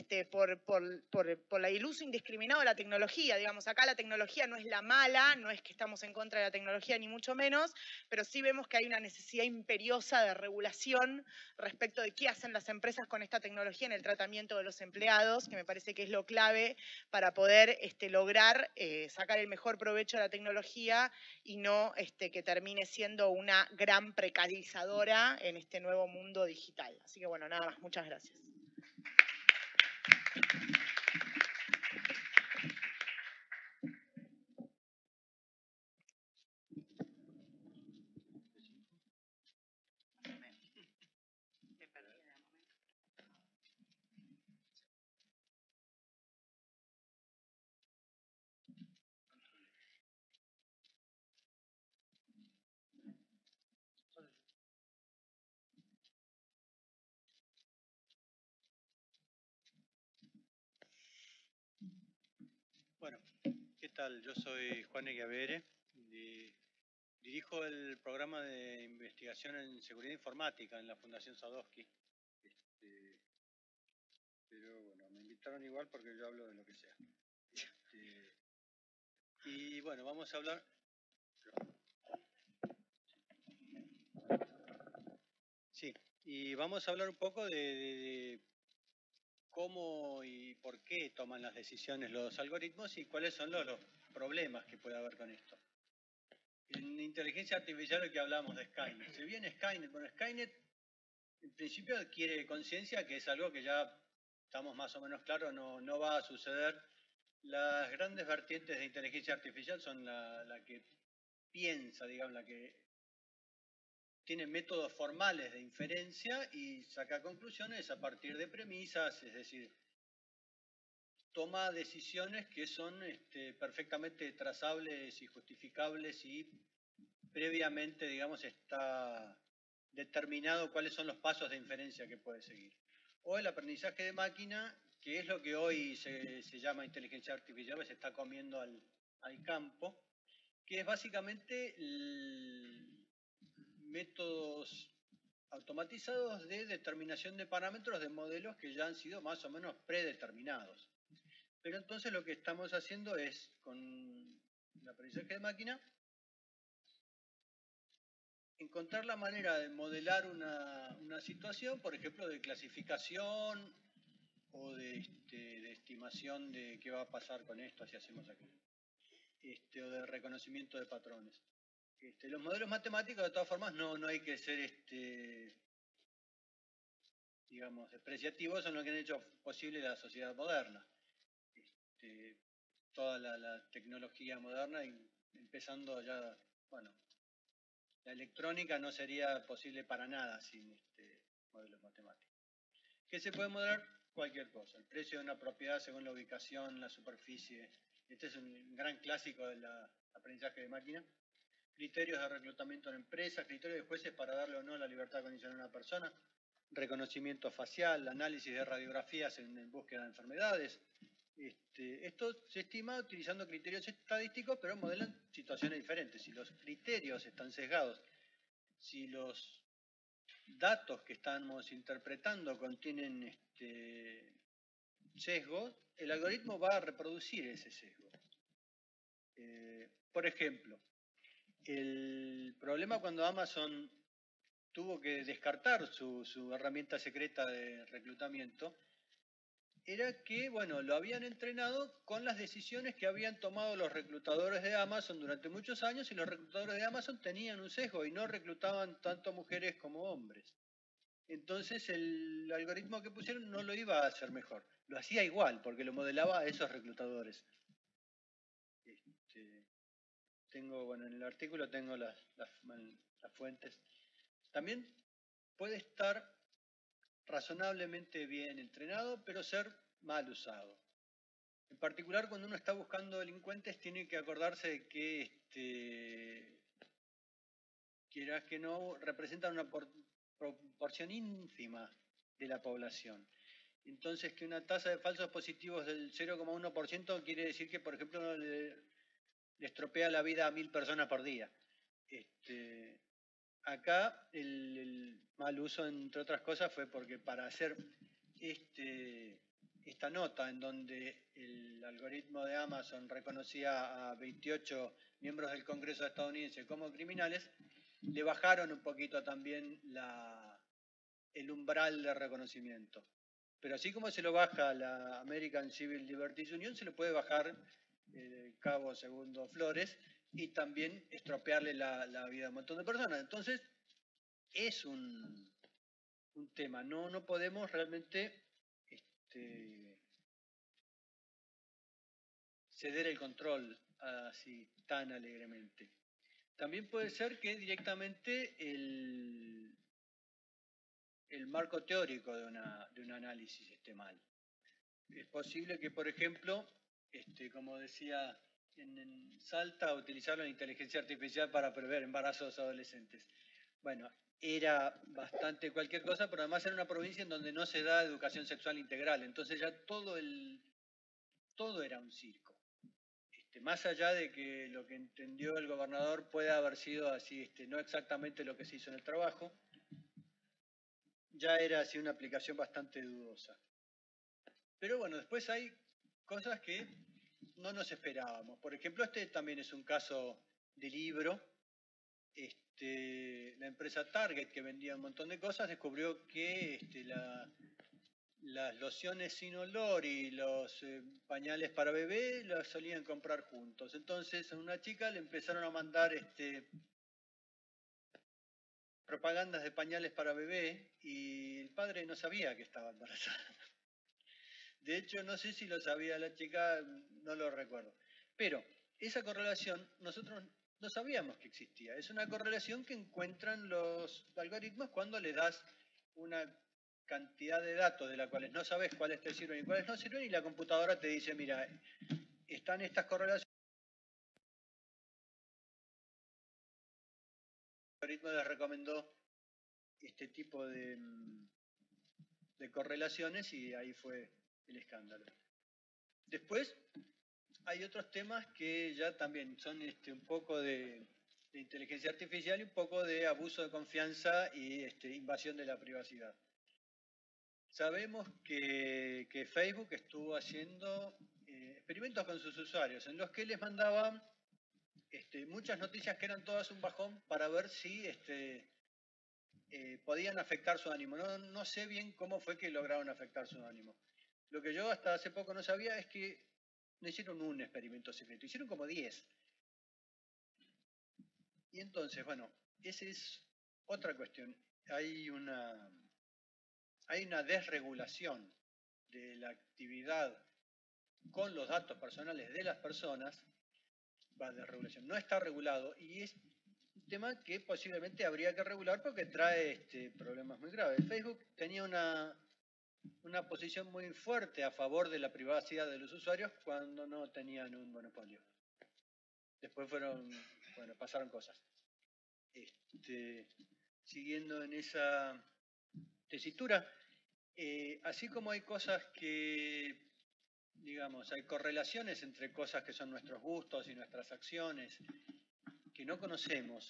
por el uso indiscriminado de la tecnología. Digamos, acá la tecnología no es la mala, no es que estamos en contra de la tecnología ni mucho menos, pero sí vemos que hay una necesidad imperiosa de regulación respecto de qué hacen las empresas con esta tecnología en el tratamiento de los empleados, que me parece que es lo clave para poder lograr sacar el mejor provecho de la tecnología y no que termine siendo una gran precarizadora en este nuevo mundo digital. Así que bueno, nada más, muchas gracias. Bueno, ¿qué tal? Yo soy Juan Eguiavere, dirijo el programa de investigación en seguridad informática en la Fundación Sadowski. Pero bueno, me invitaron igual porque yo hablo de lo que sea. Y bueno, vamos a hablar... Sí, y vamos a hablar un poco de cómo y por qué toman las decisiones los algoritmos y cuáles son los problemas que puede haber con esto. En inteligencia artificial lo que hablamos de Skynet. Si bien Skynet, bueno, Skynet en principio adquiere conciencia que es algo que ya estamos más o menos claros, no va a suceder. Las grandes vertientes de inteligencia artificial son la que piensa, digamos, la que tiene métodos formales de inferencia y saca conclusiones a partir de premisas, es decir, toma decisiones que son perfectamente trazables y justificables y previamente, digamos, está determinado cuáles son los pasos de inferencia que puede seguir. O el aprendizaje de máquina, que es lo que hoy se llama inteligencia artificial, se está comiendo al campo, que es básicamente métodos automatizados de determinación de parámetros de modelos que ya han sido más o menos predeterminados. Pero entonces lo que estamos haciendo es, con el aprendizaje de máquina, encontrar la manera de modelar una situación, por ejemplo, de clasificación o de estimación de qué va a pasar con esto si hacemos aquello, o de reconocimiento de patrones. Los modelos matemáticos, de todas formas, no hay que ser, digamos, despreciativos, son lo que han hecho posible la sociedad moderna. Toda la tecnología moderna, empezando ya, bueno, la electrónica no sería posible para nada sin modelos matemáticos. ¿Qué se puede modelar? Cualquier cosa. El precio de una propiedad según la ubicación, la superficie. Este es un gran clásico del aprendizaje de máquina. Criterios de reclutamiento en empresas, criterios de jueces para darle o no la libertad condicional a una persona. Reconocimiento facial, análisis de radiografías en búsqueda de enfermedades. Esto se estima utilizando criterios estadísticos, pero modelan situaciones diferentes. Si los criterios están sesgados, si los datos que estamos interpretando contienen sesgos, el algoritmo va a reproducir ese sesgo. Por ejemplo, el problema cuando Amazon tuvo que descartar su herramienta secreta de reclutamiento era que, bueno, lo habían entrenado con las decisiones que habían tomado los reclutadores de Amazon durante muchos años, y los reclutadores de Amazon tenían un sesgo y no reclutaban tanto mujeres como hombres. Entonces el algoritmo que pusieron no lo iba a hacer mejor, lo hacía igual porque lo modelaba a esos reclutadores. Bueno, en el artículo tengo las fuentes. También puede estar razonablemente bien entrenado, pero ser mal usado. En particular, cuando uno está buscando delincuentes, tiene que acordarse de que, quieras que no, representan una proporción ínfima de la población. Entonces, que una tasa de falsos positivos del 0,1% quiere decir que, por ejemplo, uno le estropea la vida a 1000 personas por día. Acá el mal uso, entre otras cosas, fue porque para hacer esta nota en donde el algoritmo de Amazon reconocía a 28 miembros del Congreso estadounidense como criminales, le bajaron un poquito también el umbral de reconocimiento. Pero así como se lo baja la American Civil Liberties Union, se lo puede bajar el Cabo Segundo Flores y también estropearle la vida a un montón de personas. Entonces, es un tema. No podemos realmente ceder el control así tan alegremente. También puede ser que directamente el marco teórico de un análisis esté mal. Es posible que, por ejemplo, como decía en Salta, utilizar la inteligencia artificial para prever embarazos adolescentes. Bueno, era bastante cualquier cosa, pero además era una provincia en donde no se da educación sexual integral, entonces ya todo era un circo. Más allá de que lo que entendió el gobernador puede haber sido así, no exactamente lo que se hizo en el trabajo, ya era así una aplicación bastante dudosa. Pero bueno, después hay cosas que no nos esperábamos. Por ejemplo, también es un caso de libro. La empresa Target, que vendía un montón de cosas, descubrió que las lociones sin olor y los pañales para bebé los solían comprar juntos. Entonces a una chica le empezaron a mandar propagandas de pañales para bebé y el padre no sabía que estaba embarazada. De hecho, no sé si lo sabía la chica, no lo recuerdo. Pero esa correlación nosotros no sabíamos que existía. Es una correlación que encuentran los algoritmos cuando le das una cantidad de datos de las cuales no sabes cuáles te sirven y cuáles no sirven, y la computadora te dice, mira, están estas correlaciones. El algoritmo les recomendó este tipo de correlaciones y ahí fue el escándalo. Después hay otros temas que ya también son un poco de de inteligencia artificial y un poco de abuso de confianza y invasión de la privacidad. Sabemos que Facebook estuvo haciendo experimentos con sus usuarios en los que les mandaban muchas noticias que eran todas un bajón para ver si podían afectar su ánimo. No sé bien cómo fue que lograron afectar su ánimo. Lo que yo hasta hace poco no sabía es que no hicieron un experimento secreto, hicieron como 10. Y entonces, bueno, esa es otra cuestión. Hay una desregulación de la actividad con los datos personales de las personas. Desregulación. No está regulado y es un tema que posiblemente habría que regular porque trae problemas muy graves. Facebook tenía una posición muy fuerte a favor de la privacidad de los usuarios cuando no tenían un monopolio. Después pasaron cosas. Siguiendo en esa tesitura, así como hay cosas que, digamos, hay correlaciones entre cosas que son nuestros gustos y nuestras acciones que no conocemos.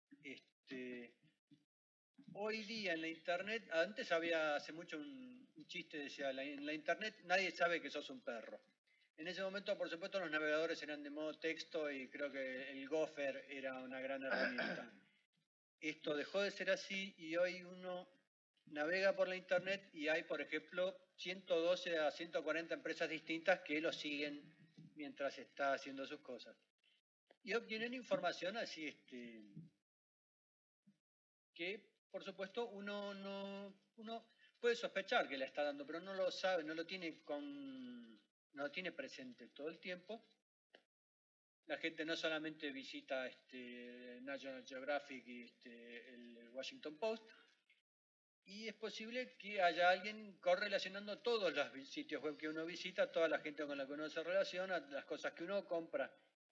Hoy día en la Internet, antes había hace mucho un chiste, decía, en la Internet nadie sabe que sos un perro. En ese momento, por supuesto, los navegadores eran de modo texto y creo que el Gopher era una gran herramienta. Esto dejó de ser así y hoy uno navega por la Internet y hay, por ejemplo, 112 a 140 empresas distintas que lo siguen mientras está haciendo sus cosas. Y obtienen información así, que por supuesto uno puede sospechar que la está dando, pero no lo sabe, no lo tiene presente todo el tiempo. La gente no solamente visita National Geographic y el Washington Post, y es posible que haya alguien correlacionando todos los sitios web que uno visita, toda la gente con la que uno se relaciona, las cosas que uno compra.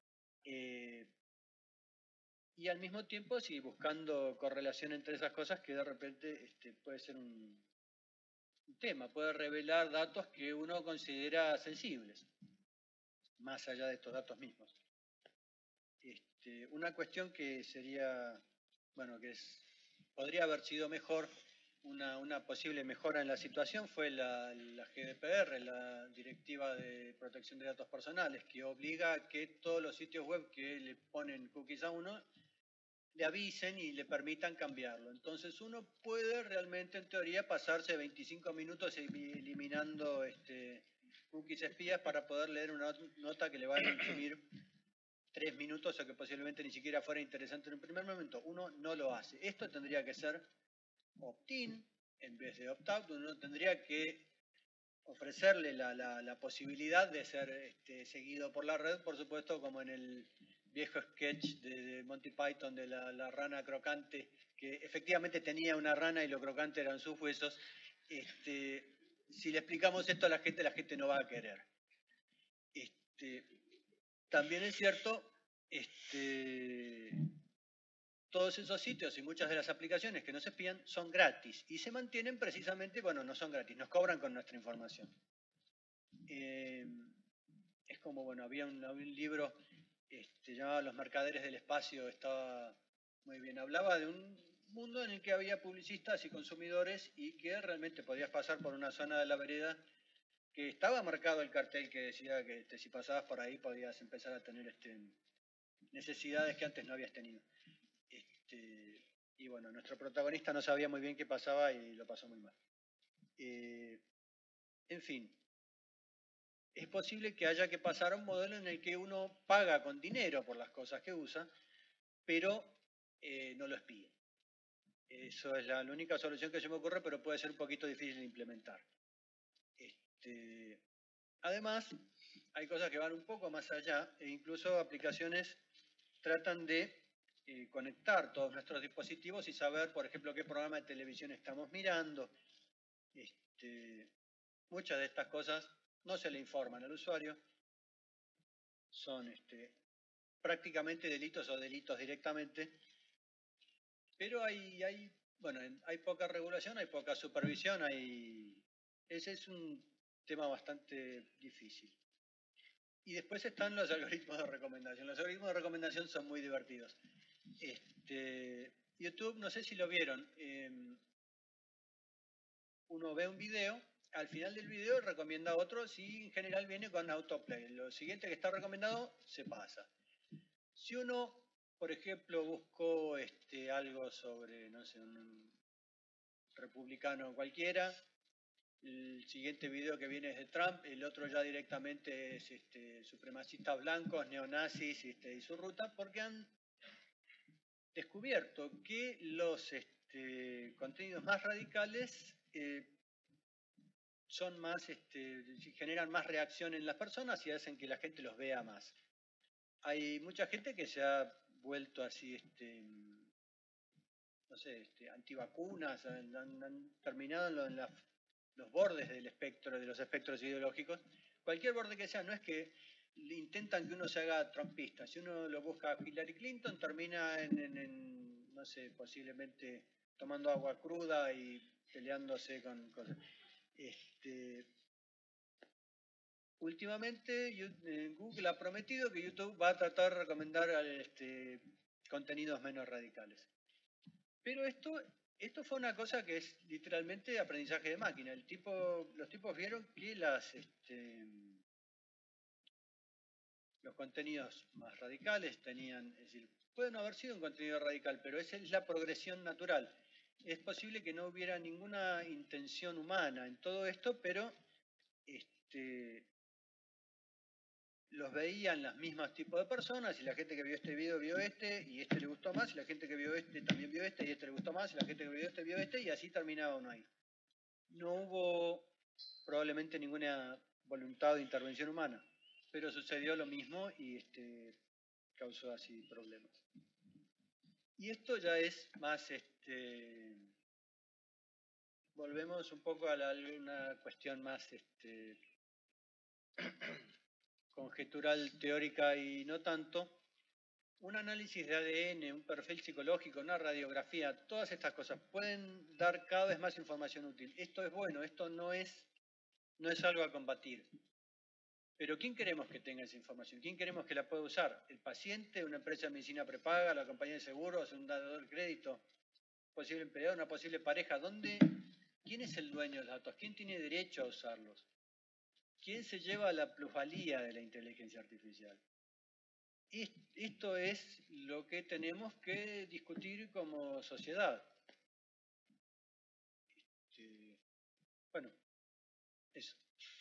Y al mismo tiempo, sí, buscando correlación entre esas cosas que de repente puede ser un tema, puede revelar datos que uno considera sensibles, más allá de estos datos mismos. Una cuestión que sería, bueno, podría haber sido mejor, una posible mejora en la situación fue la GDPR, la Directiva de Protección de Datos Personales, que obliga a que todos los sitios web que le ponen cookies a uno le avisen y le permitan cambiarlo. Entonces uno puede realmente, en teoría, pasarse 25 minutos eliminando cookies espías para poder leer una nota que le va a consumir 3 minutos o que posiblemente ni siquiera fuera interesante en un primer momento. Uno no lo hace. Esto tendría que ser opt-in en vez de opt-out. Uno tendría que ofrecerle la posibilidad de ser seguido por la red, por supuesto, como en el viejo sketch de Monty Python de la rana crocante, que efectivamente tenía una rana y lo crocante eran sus huesos. Si le explicamos esto a la gente no va a querer. También es cierto, todos esos sitios y muchas de las aplicaciones que nos espían son gratis y se mantienen precisamente cuando no son gratis, nos cobran con nuestra información. Es como, bueno, había un libro llamado Los mercaderes del espacio, estaba muy bien, hablaba de un mundo en el que había publicistas y consumidores y que realmente podías pasar por una zona de la vereda que estaba marcado el cartel que decía que si pasabas por ahí podías empezar a tener necesidades que antes no habías tenido. Y bueno, nuestro protagonista no sabía muy bien qué pasaba y lo pasó muy mal. En fin, es posible que haya que pasar a un modelo en el que uno paga con dinero por las cosas que usa, pero no lo espíe. Eso es la única solución que se me ocurre, pero puede ser un poquito difícil de implementar. Además, hay cosas que van un poco más allá e incluso aplicaciones tratan de conectar todos nuestros dispositivos y saber, por ejemplo, qué programa de televisión estamos mirando. Muchas de estas cosas no se le informan al usuario, son prácticamente delitos o delitos directamente, pero hay poca regulación, hay poca supervisión, ese es un tema bastante difícil. Y después están los algoritmos de recomendación. Los algoritmos de recomendación son muy divertidos. YouTube, no sé si lo vieron, uno ve un video, al final del video recomienda otro, si en general viene con autoplay. Lo siguiente que está recomendado se pasa. Si uno, por ejemplo, buscó algo sobre, no sé, un republicano cualquiera, el siguiente video que viene es de Trump, el otro ya directamente es supremacistas blancos, neonazis y su ruta, porque han descubierto que los contenidos más radicales son más, generan más reacción en las personas y hacen que la gente los vea más. Hay mucha gente que se ha vuelto así, no sé, antivacunas, han terminado en los bordes del espectro, de los espectros ideológicos. Cualquier borde que sea, no es que intentan que uno se haga trumpista. Si uno lo busca a Hillary Clinton, termina en no sé, posiblemente tomando agua cruda y peleándose con cosas. Últimamente Google ha prometido que YouTube va a tratar de recomendar contenidos menos radicales. Pero esto fue una cosa que es literalmente aprendizaje de máquina. Los tipos vieron que los contenidos más radicales tenían, es decir, puede no haber sido un contenido radical, pero esa es la progresión natural. Es posible que no hubiera ninguna intención humana en todo esto, pero los veían los mismos tipos de personas, y la gente que vio este video vio y le gustó más, y la gente que vio también vio y le gustó más, y la gente que vio vio y así terminaba uno ahí. No hubo probablemente ninguna voluntad de intervención humana, pero sucedió lo mismo y causó así problemas. Y esto ya es más, volvemos un poco a una cuestión más conjetural, teórica y no tanto. Un análisis de ADN, un perfil psicológico, una radiografía, todas estas cosas pueden dar cada vez más información útil. Esto es bueno, esto no es algo a combatir. Pero ¿quién queremos que tenga esa información? ¿Quién queremos que la pueda usar? ¿El paciente, una empresa de medicina prepaga, la compañía de seguros, un dador de crédito, posible empleador, una posible pareja? ¿Quién es el dueño de los datos? ¿Quién tiene derecho a usarlos? ¿Quién se lleva la plusvalía de la inteligencia artificial? Esto es lo que tenemos que discutir como sociedad. Bueno, eso.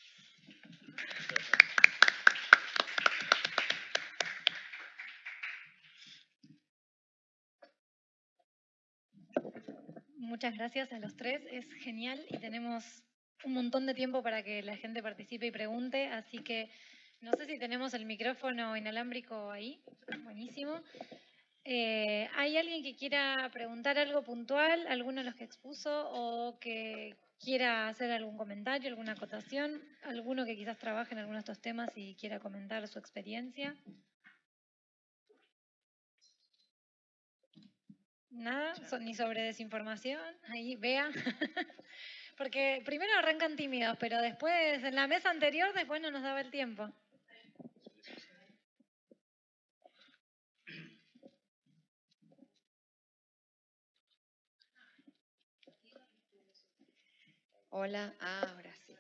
Muchas gracias a los tres, es genial y tenemos un montón de tiempo para que la gente participe y pregunte, así que no sé si tenemos el micrófono inalámbrico ahí. Buenísimo. ¿Hay alguien que quiera preguntar algo puntual, alguno de los que expuso, o que quiera hacer algún comentario, alguna acotación? ¿Alguno que quizás trabaje en alguno de estos temas y quiera comentar su experiencia? Nada, ni sobre desinformación, ahí vea. Porque primero arrancan tímidos, pero después, en la mesa anterior, después no nos daba el tiempo. Hola, ahora sí.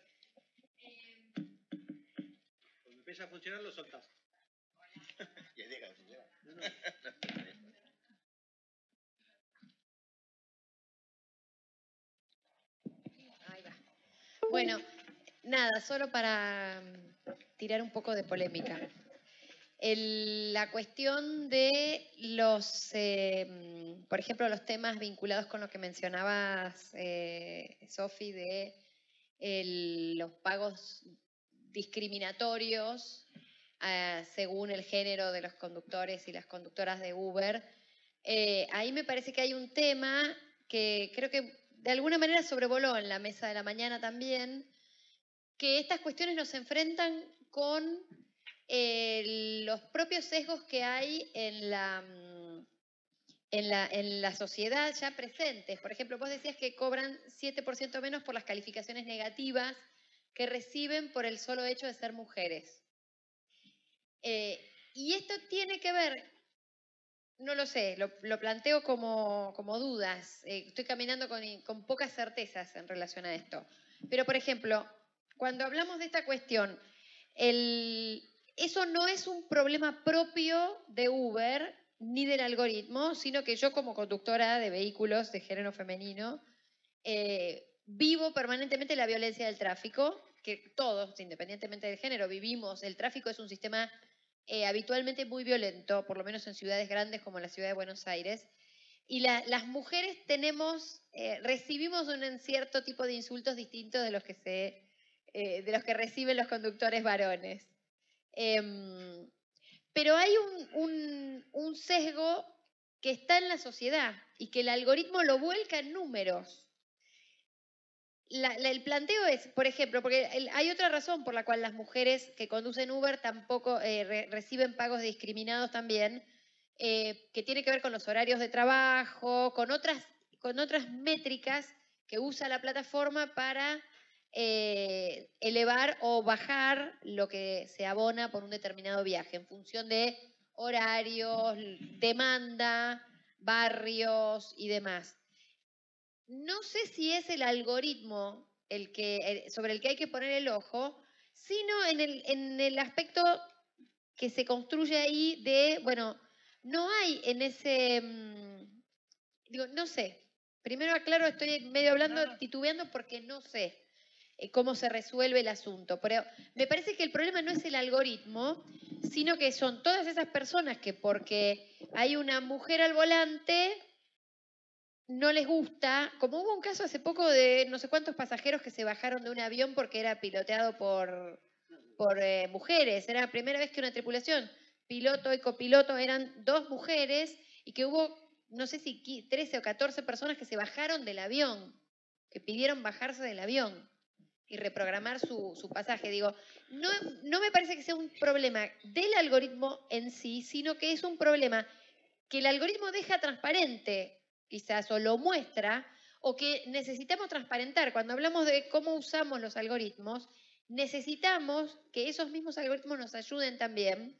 Cuando empieza a funcionar, lo soltás. Y deja de funcionar. Ahí va. Bueno, nada, solo para tirar un poco de polémica. La cuestión de los, por ejemplo, los temas vinculados con lo que mencionabas, Sofi, de los pagos discriminatorios según el género de los conductores y las conductoras de Uber. Ahí me parece que hay un tema que creo que de alguna manera sobrevoló en la mesa de la mañana también, que estas cuestiones nos enfrentan con los propios sesgos que hay en la sociedad ya presentes. Por ejemplo, vos decías que cobran 7% menos por las calificaciones negativas que reciben por el solo hecho de ser mujeres. Y esto tiene que ver no lo sé, lo planteo como dudas. Estoy caminando con pocas certezas en relación a esto. Pero, por ejemplo, cuando hablamos de esta cuestión, eso no es un problema propio de Uber ni del algoritmo, sino que yo como conductora de vehículos de género femenino vivo permanentemente la violencia del tráfico, que todos, independientemente del género, vivimos. El tráfico es un sistema habitualmente muy violento, por lo menos en ciudades grandes como la ciudad de Buenos Aires. Y las mujeres recibimos un cierto tipo de insultos distintos de los que reciben los conductores varones. Pero hay un sesgo que está en la sociedad y que el algoritmo lo vuelca en números. El planteo es, por ejemplo, porque hay otra razón por la cual las mujeres que conducen Uber tampoco reciben pagos discriminados también, que tiene que ver con los horarios de trabajo, con otras métricas que usa la plataforma para elevar o bajar lo que se abona por un determinado viaje, en función de horarios, demanda, barrios y demás. No sé si es el algoritmo sobre el que hay que poner el ojo, sino en el aspecto que se construye ahí de, bueno, no hay en ese, no sé. Primero aclaro, estoy medio hablando, titubeando porque no sé cómo se resuelve el asunto. Pero me parece que el problema no es el algoritmo, sino que son todas esas personas que porque hay una mujer al volante no les gusta, como hubo un caso hace poco de no sé cuántos pasajeros que se bajaron de un avión porque era piloteado por mujeres. Era la primera vez que una tripulación, piloto y copiloto, eran 2 mujeres y que hubo, no sé si 13 o 14 personas que se bajaron del avión, que pidieron bajarse del avión y reprogramar su pasaje. Digo, no me parece que sea un problema del algoritmo en sí, sino que es un problema que el algoritmo deja transparente, quizás, o lo muestra, o que necesitamos transparentar. Cuando hablamos de cómo usamos los algoritmos, necesitamos que esos mismos algoritmos nos ayuden también,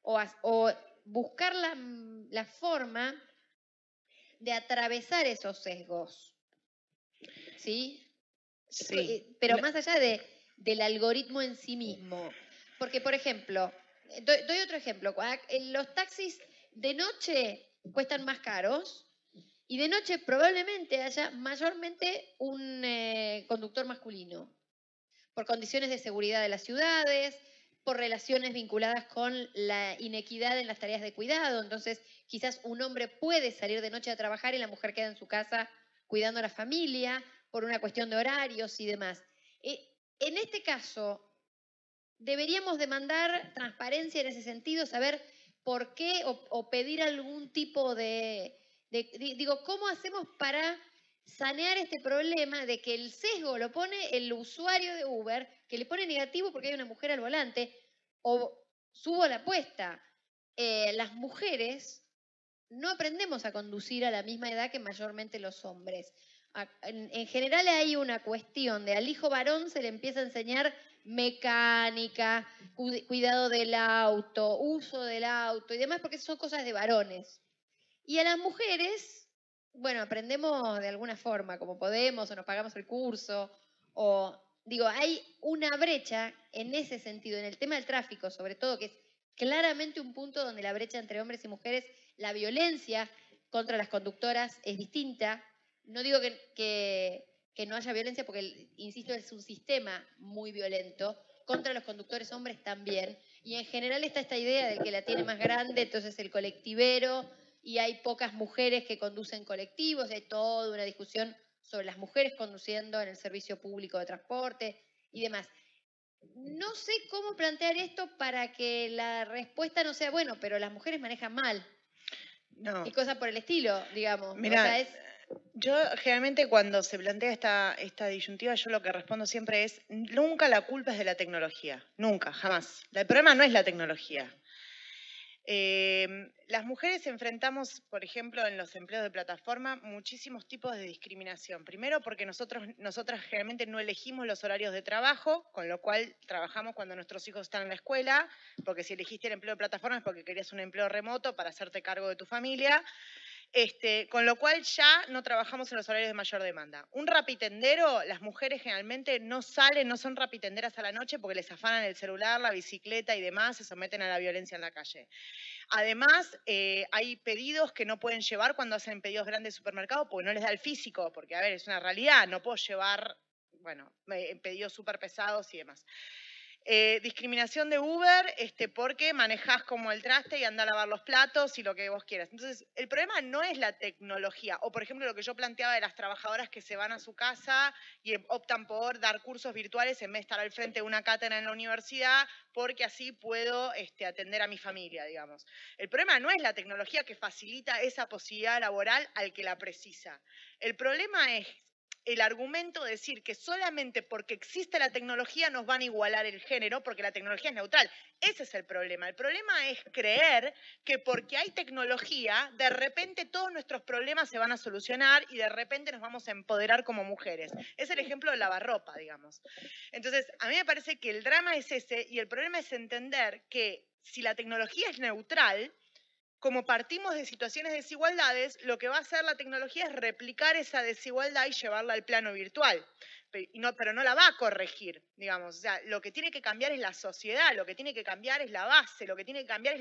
o buscar la forma de atravesar esos sesgos. ¿Sí? Sí. Pero más allá del algoritmo en sí mismo. Porque, por ejemplo, doy otro ejemplo. Los taxis de noche cuestan más caros y de noche probablemente haya mayormente un conductor masculino, por condiciones de seguridad de las ciudades, por relaciones vinculadas con la inequidad en las tareas de cuidado. Entonces, quizás un hombre puede salir de noche a trabajar y la mujer queda en su casa cuidando a la familia por una cuestión de horarios y demás. En este caso, deberíamos demandar transparencia en ese sentido, saber por qué o pedir algún tipo digo, ¿cómo hacemos para sanear este problema de que el sesgo lo pone el usuario de Uber, que le pone negativo porque hay una mujer al volante? O subo la apuesta, las mujeres no aprendemos a conducir a la misma edad que mayormente los hombres. En general hay una cuestión de al hijo varón se le empieza a enseñar mecánica, cuidado del auto, uso del auto y demás, porque son cosas de varones. Y a las mujeres, bueno, aprendemos de alguna forma, como podemos, o nos pagamos el curso, hay una brecha en ese sentido, en el tema del tráfico, sobre todo, que es claramente un punto donde la brecha entre hombres y mujeres, la violencia contra las conductoras es distinta. No digo que no haya violencia, porque, insisto, es un sistema muy violento, contra los conductores hombres también. Y en general está esta idea del que la tiene más grande, entonces el colectivero, y hay pocas mujeres que conducen colectivos, hay toda una discusión sobre las mujeres conduciendo en el servicio público de transporte y demás. No sé cómo plantear esto para que la respuesta no sea, bueno, pero las mujeres manejan mal. No. Y cosas por el estilo, digamos. Mirá, yo generalmente cuando se plantea esta disyuntiva, yo lo que respondo siempre es, nunca la culpa es de la tecnología, nunca, jamás. El problema no es la tecnología. Las mujeres enfrentamos, por ejemplo, en los empleos de plataforma, muchísimos tipos de discriminación. Primero, porque nosotras generalmente no elegimos los horarios de trabajo, con lo cual trabajamos cuando nuestros hijos están en la escuela, porque si elegiste el empleo de plataforma es porque querías un empleo remoto para hacerte cargo de tu familia. Con lo cual ya no trabajamos en los horarios de mayor demanda. Un rapitendero, las mujeres generalmente no salen, no son rapitenderas a la noche porque les afanan el celular, la bicicleta y demás, se someten a la violencia en la calle. Además, hay pedidos que no pueden llevar cuando hacen pedidos grandes de supermercado porque no les da el físico, porque a ver, es una realidad, no puedo llevar, bueno, pedidos súper pesados y demás. Discriminación de Uber porque manejás como el traste y anda a lavar los platos y lo que vos quieras. Entonces, el problema no es la tecnología. O, por ejemplo, lo que yo planteaba de las trabajadoras que se van a su casa y optan por dar cursos virtuales en vez de estar al frente de una cátedra en la universidad, porque así puedo atender a mi familia, digamos. El problema no es la tecnología que facilita esa posibilidad laboral al que la precisa. El problema es el argumento de decir que solamente porque existe la tecnología nos van a igualar el género, porque la tecnología es neutral. Ese es el problema. El problema es creer que porque hay tecnología, de repente todos nuestros problemas se van a solucionar y de repente nos vamos a empoderar como mujeres. Es el ejemplo de lavarropa, digamos. Entonces, a mí me parece que el drama es ese y el problema es entender que si la tecnología es neutral, como partimos de situaciones de desigualdades, lo que va a hacer la tecnología es replicar esa desigualdad y llevarla al plano virtual. Pero no la va a corregir, digamos. O sea, lo que tiene que cambiar es la sociedad, lo que tiene que cambiar es la base, lo que tiene que cambiar es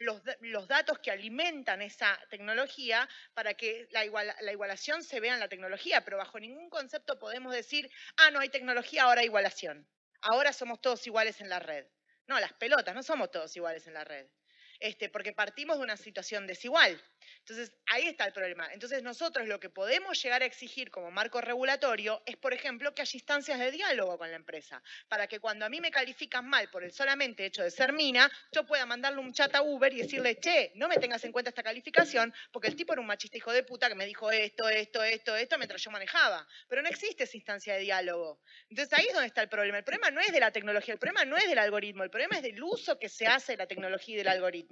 los datos que alimentan esa tecnología para que la igualación se vea en la tecnología. Pero bajo ningún concepto podemos decir, no hay tecnología, ahora hay igualación. Ahora somos todos iguales en la red. No, las pelotas, no somos todos iguales en la red. Porque partimos de una situación desigual. Entonces, ahí está el problema. Entonces, nosotros lo que podemos llegar a exigir como marco regulatorio es, por ejemplo, que haya instancias de diálogo con la empresa, para que cuando a mí me califican mal por el solamente hecho de ser mina, yo pueda mandarle un chat a Uber y decirle, che, no me tengas en cuenta esta calificación, porque el tipo era un machista hijo de puta que me dijo esto, mientras yo manejaba. Pero no existe esa instancia de diálogo. Entonces, ahí es donde está el problema. El problema no es de la tecnología, el problema no es del algoritmo, el problema es del uso que se hace de la tecnología y del algoritmo.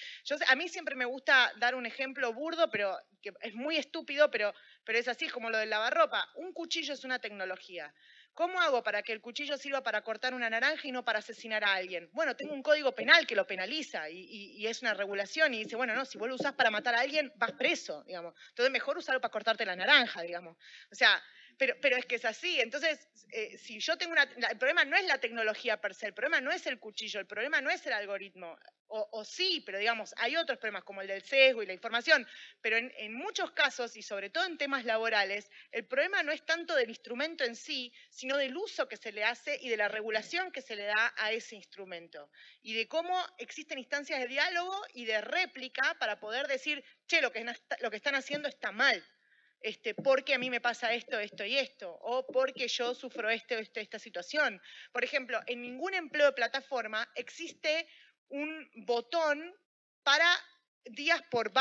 A mí siempre me gusta dar un ejemplo burdo, pero que es muy estúpido, pero es así, es como lo del lavarropa. Un cuchillo es una tecnología. ¿Cómo hago para que el cuchillo sirva para cortar una naranja y no para asesinar a alguien? Bueno, tengo un código penal que lo penaliza y es una regulación y dice, bueno, no, si vos lo usás para matar a alguien, vas preso, digamos. Entonces mejor usarlo para cortarte la naranja, digamos. O sea, pero es que es así. Entonces, si yo tengo el problema no es la tecnología per se, el problema no es el cuchillo, el problema no es el algoritmo. O sí, pero digamos, hay otros problemas como el del sesgo y la información, pero en muchos casos, y sobre todo en temas laborales, el problema no es tanto del instrumento en sí, sino del uso que se le hace y de la regulación que se le da a ese instrumento. Y de cómo existen instancias de diálogo y de réplica para poder decir, che, lo que están haciendo está mal. Porque a mí me pasa esto, esto y esto, o porque yo sufro esta situación. Por ejemplo, en ningún empleo de plataforma existe un botón para días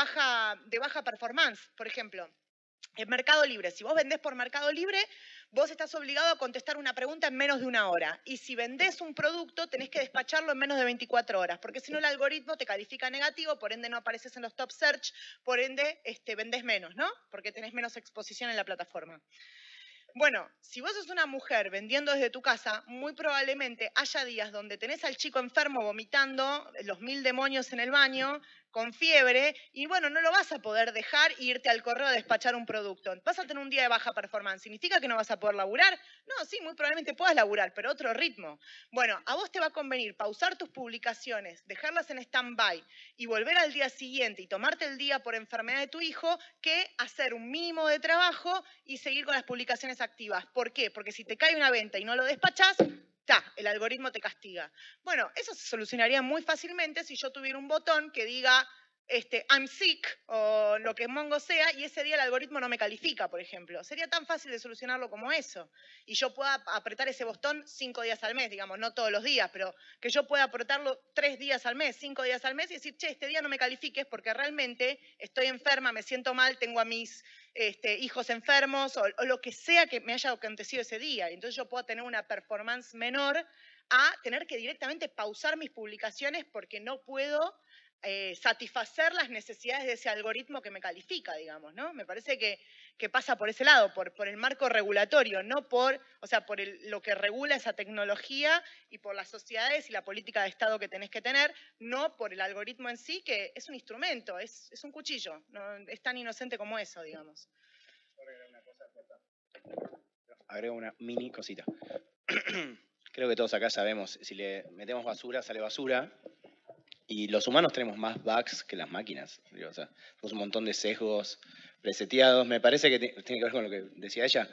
de baja performance, por ejemplo. En Mercado Libre, si vos vendés por Mercado Libre, vos estás obligado a contestar una pregunta en menos de 1 hora. Y si vendés un producto, tenés que despacharlo en menos de 24 horas, porque si no el algoritmo te califica negativo, por ende no apareces en los top search, por ende vendés menos, ¿no? Porque tenés menos exposición en la plataforma. Bueno, si vos sos una mujer vendiendo desde tu casa, muy probablemente haya días donde tenés al chico enfermo vomitando los 1000 demonios en el baño, con fiebre, y bueno, no lo vas a poder dejar e irte al correo a despachar un producto. Vas a tener un día de baja performance. ¿Significa que no vas a poder laburar? No, sí, muy probablemente puedas laburar, pero otro ritmo. Bueno, a vos te va a convenir pausar tus publicaciones, dejarlas en stand-by y volver al día siguiente y tomarte el día por enfermedad de tu hijo que hacer un mínimo de trabajo y seguir con las publicaciones activas. ¿Por qué? Porque si te cae una venta y no lo despachás, el algoritmo te castiga. Bueno, eso se solucionaría muy fácilmente si yo tuviera un botón que diga I'm sick o lo que mongo sea y ese día el algoritmo no me califica, por ejemplo. Sería tan fácil de solucionarlo como eso. Y yo pueda apretar ese botón 5 días al mes, digamos, no todos los días, pero que yo pueda apretarlo 3 días al mes, 5 días al mes y decir, che, este día no me califiques porque realmente estoy enferma, me siento mal, tengo a mis hijos enfermos o lo que sea que me haya acontecido ese día. Y entonces yo puedo tener una performance menor a tener que directamente pausar mis publicaciones porque no puedo satisfacer las necesidades de ese algoritmo que me califica, digamos, ¿no? Me parece que pasa por ese lado, por el marco regulatorio, no por lo que regula esa tecnología y por las sociedades y la política de Estado que tenés que tener, no por el algoritmo en sí, que es un instrumento, es un cuchillo, no, es tan inocente como eso, digamos. Agrego una mini cosita. Creo que todos acá sabemos, si le metemos basura, sale basura. Y los humanos tenemos más bugs que las máquinas. Digo, o sea, tenemos un montón de sesgos preseteados. Me parece que tiene que ver con lo que decía ella.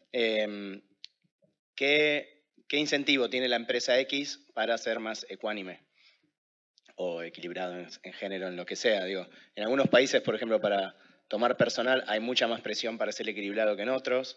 ¿Qué incentivo tiene la empresa X para ser más ecuánime? O equilibrado en género, en lo que sea. Digo, en algunos países, por ejemplo, para tomar personal hay mucha más presión para ser equilibrado que en otros.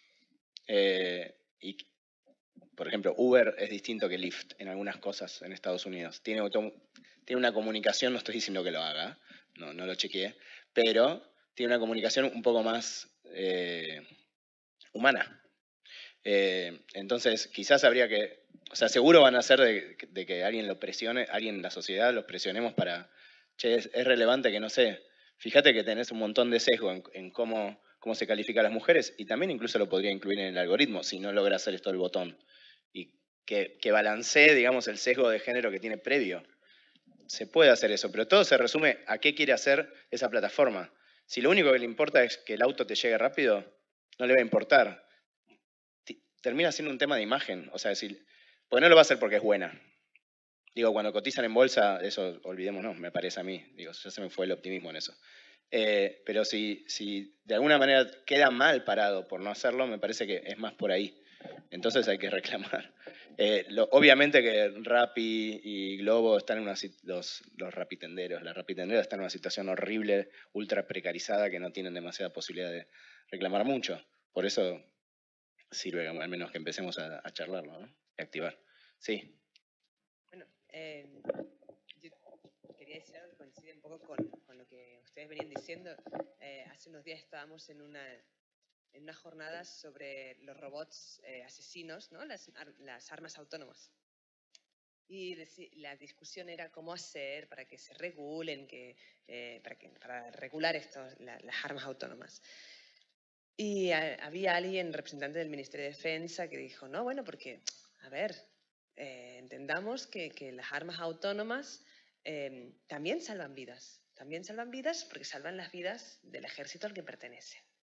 Y, por ejemplo, Uber es distinto que Lyft en algunas cosas en Estados Unidos. Tiene una comunicación, no estoy diciendo que lo haga, no lo chequeé, pero tiene una comunicación un poco más humana. Entonces, quizás habría que, o sea, seguro van a hacer de que alguien lo presione, alguien en la sociedad los presionemos para, che, es relevante que, no sé, fíjate que tenés un montón de sesgo en cómo se califica a las mujeres, y también incluso lo podría incluir en el algoritmo si no logra hacer esto el botón. Y que balancee, digamos, el sesgo de género que tiene previo. Se puede hacer eso, pero todo se resume a qué quiere hacer esa plataforma. Si lo único que le importa es que el auto te llegue rápido, no le va a importar. Termina siendo un tema de imagen. O sea, pues no lo va a hacer porque es buena. Digo, cuando cotizan en bolsa, eso olvidémonos, me parece a mí. Digo, ya se me fue el optimismo en eso. Pero si de alguna manera queda mal parado por no hacerlo, me parece que es más por ahí. Entonces hay que reclamar. Obviamente que Rappi y Globo están en los rapitenderos, las rapitenderas están en una situación horrible, ultra precarizada, que no tienen demasiada posibilidad de reclamar mucho. Por eso sirve al menos que empecemos a charlarlo, ¿no? Y activar. Sí. Bueno, yo quería decir algo que coincide un poco con lo que ustedes venían diciendo. Hace unos días estábamos en una jornada sobre los robots asesinos, ¿no? Las armas autónomas. Y la discusión era cómo hacer para que se regulen, para regular las armas autónomas. Y había alguien, representante del Ministerio de Defensa, que dijo, no, bueno, porque, a ver, entendamos que las armas autónomas también salvan vidas. También salvan vidas porque salvan las vidas del ejército al que pertenecen.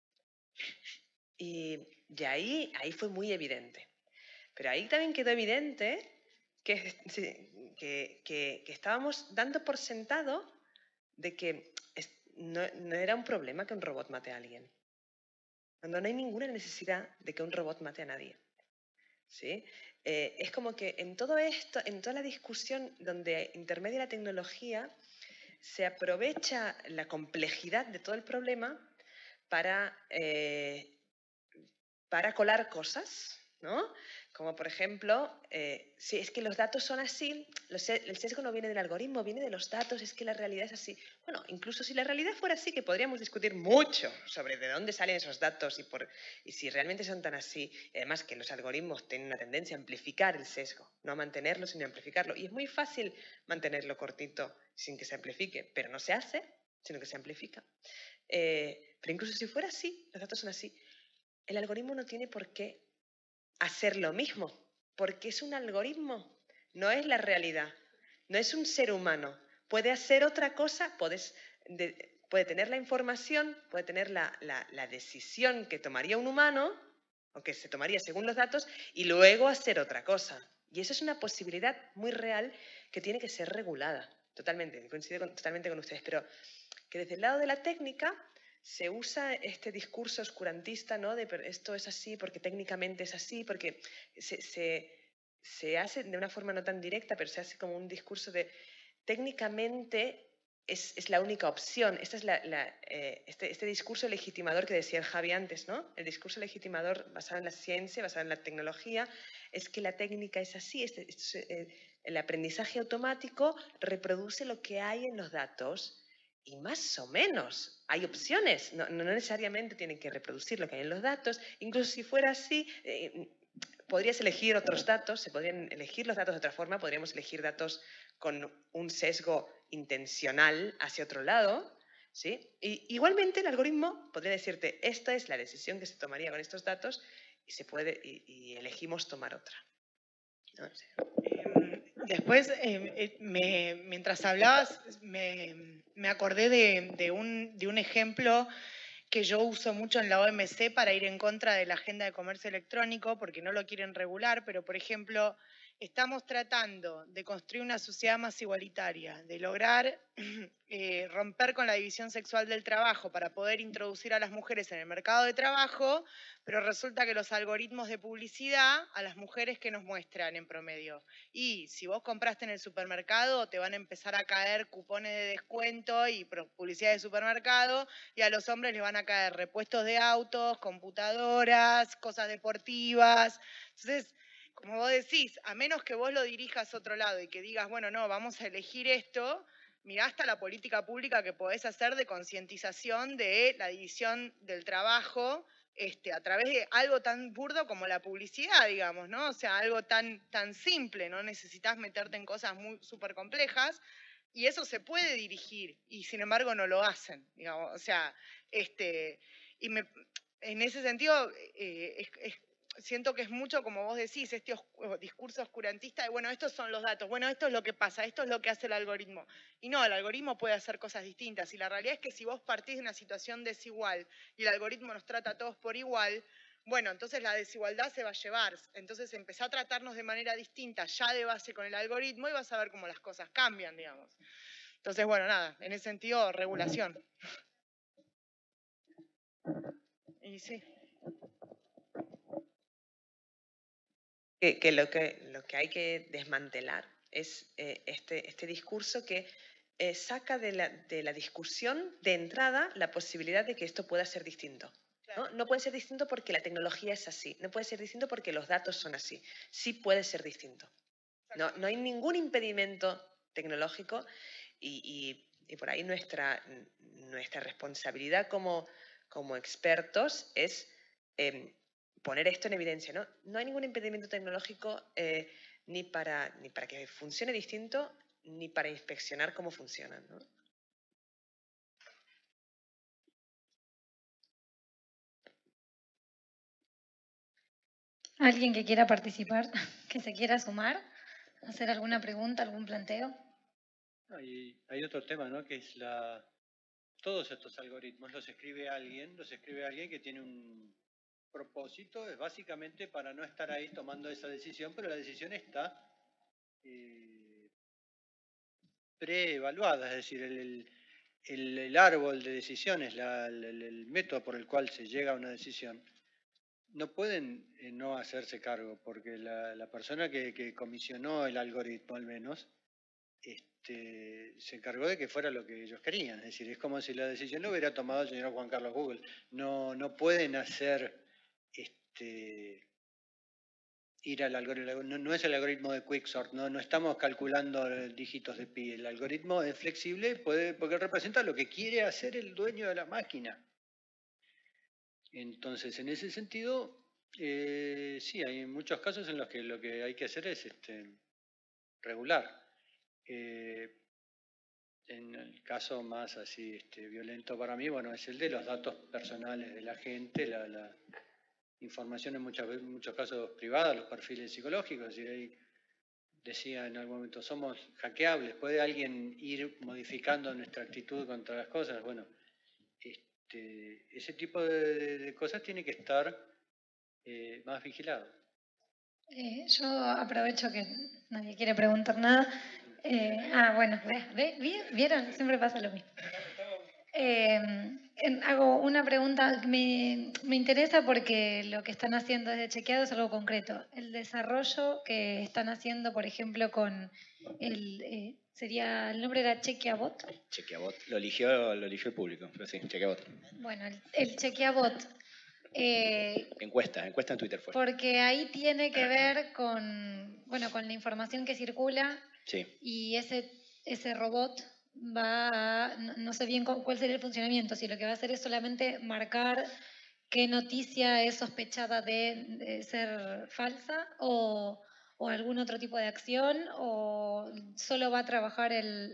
Y ahí fue muy evidente. Pero ahí también quedó evidente que estábamos dando por sentado de que no era un problema que un robot mate a alguien. Cuando no hay ninguna necesidad de que un robot mate a nadie. ¿Sí? Es como que en todo esto, en toda la discusión donde intermedia la tecnología, se aprovecha la complejidad de todo el problema para colar cosas, ¿no? Como por ejemplo, si es que los datos son así, el sesgo no viene del algoritmo, viene de los datos, es que la realidad es así. Bueno, incluso si la realidad fuera así, que podríamos discutir mucho sobre de dónde salen esos datos y si realmente son tan así. Y además que los algoritmos tienen una tendencia a amplificar el sesgo, no a mantenerlo, sino a amplificarlo. Y es muy fácil mantenerlo cortito sin que se amplifique, pero no se hace, sino que se amplifica. Pero incluso si fuera así, los datos son así, el algoritmo no tiene por qué hacer lo mismo, porque es un algoritmo, no es la realidad, no es un ser humano. Puede hacer otra cosa, puede tener la información, puede tener la decisión que tomaría un humano, o que se tomaría según los datos, y luego hacer otra cosa. Y eso es una posibilidad muy real que tiene que ser regulada, totalmente, coincido totalmente con ustedes, pero que desde el lado de la técnica se usa este discurso oscurantista, ¿no? De esto es así porque técnicamente es así, porque se hace de una forma no tan directa, pero se hace como un discurso de técnicamente es la única opción. Este es este discurso legitimador que decía el Javi antes, ¿no? El discurso legitimador basado en la ciencia, basado en la tecnología, es que la técnica es así. El aprendizaje automático reproduce lo que hay en los datos. Y más o menos, hay opciones, no necesariamente tienen que reproducir lo que hay en los datos, incluso si fuera así, podrías elegir otros datos, se podrían elegir los datos de otra forma, podríamos elegir datos con un sesgo intencional hacia otro lado, ¿sí? Y igualmente el algoritmo podría decirte, esta es la decisión que se tomaría con estos datos y elegimos tomar otra. ¿No? Sí. Después, mientras hablabas, me acordé de un ejemplo que yo uso mucho en la OMC para ir en contra de la agenda de comercio electrónico, porque no lo quieren regular, pero por ejemplo, estamos tratando de construir una sociedad más igualitaria, de lograr romper con la división sexual del trabajo para poder introducir a las mujeres en el mercado de trabajo, pero resulta que los algoritmos de publicidad a las mujeres que nos muestran en promedio. Y si vos compraste en el supermercado, te van a empezar a caer cupones de descuento y publicidad de supermercado, y a los hombres les van a caer repuestos de autos, computadoras, cosas deportivas. Entonces, como vos decís, a menos que vos lo dirijas a otro lado y que digas, bueno, no, vamos a elegir esto, mirá hasta la política pública que podés hacer de concientización de la división del trabajo a través de algo tan burdo como la publicidad, digamos, ¿no? O sea, algo tan simple, no necesitas meterte en cosas muy súper complejas, y eso se puede dirigir, y sin embargo no lo hacen, digamos. O sea, en ese sentido, siento que es mucho, como vos decís, este discurso oscurantista de, bueno, estos son los datos, bueno, esto es lo que pasa, esto es lo que hace el algoritmo. Y no, el algoritmo puede hacer cosas distintas. Y la realidad es que si vos partís de una situación desigual y el algoritmo nos trata a todos por igual, bueno, entonces la desigualdad se va a llevar. Entonces empezá a tratarnos de manera distinta ya de base con el algoritmo y vas a ver cómo las cosas cambian, digamos. Entonces, bueno, nada, en ese sentido, regulación. Y sí. Que lo que hay que desmantelar es este discurso que saca de la discusión de entrada la posibilidad de que esto pueda ser distinto. ¿No? No puede ser distinto porque la tecnología es así, no puede ser distinto porque los datos son así. Sí puede ser distinto. No hay ningún impedimento tecnológico y por ahí nuestra responsabilidad como expertos es poner esto en evidencia, ¿no? No hay ningún impedimento tecnológico ni para que funcione distinto, ni para inspeccionar cómo funcionan, ¿no? ¿Alguien que quiera participar, que se quiera sumar, hacer alguna pregunta, algún planteo? Hay otro tema, ¿no? Que es todos estos algoritmos los escribe alguien que tiene un propósito, es básicamente para no estar ahí tomando esa decisión, pero la decisión está preevaluada, es decir, el árbol de decisiones, el método por el cual se llega a una decisión, no pueden no hacerse cargo, porque la persona que comisionó el algoritmo, al menos, se encargó de que fuera lo que ellos querían. Es decir, es como si la decisión lo hubiera tomado el señor Juan Carlos Google. No pueden hacer ir al algoritmo. No es el algoritmo de Quicksort, no estamos calculando dígitos de pi. El algoritmo es flexible porque representa lo que quiere hacer el dueño de la máquina. Entonces, en ese sentido, sí, hay muchos casos en los que lo que hay que hacer es regular. En el caso más así violento para mí, bueno, es el de los datos personales de la gente, la información en muchos casos privada, los perfiles psicológicos. Es decir, ahí decía en algún momento, somos hackeables, ¿puede alguien ir modificando nuestra actitud contra las cosas? Bueno, ese tipo de cosas tiene que estar más vigilado. Yo aprovecho que nadie quiere preguntar nada. Bueno, ¿vieron? Siempre pasa lo mismo. Hago una pregunta, me interesa porque lo que están haciendo desde Chequeado es algo concreto. El desarrollo que están haciendo, por ejemplo, con el nombre era Chequeabot. Chequeabot, lo eligió el público, pero sí, Chequeabot. Bueno, el Chequeabot. Encuesta en Twitter fue. Porque ahí tiene que ver con la información que circula. Sí. Y ese robot va a, no sé bien cuál sería el funcionamiento, si lo que va a hacer es solamente marcar qué noticia es sospechada de ser falsa o algún otro tipo de acción, o solo va a trabajar el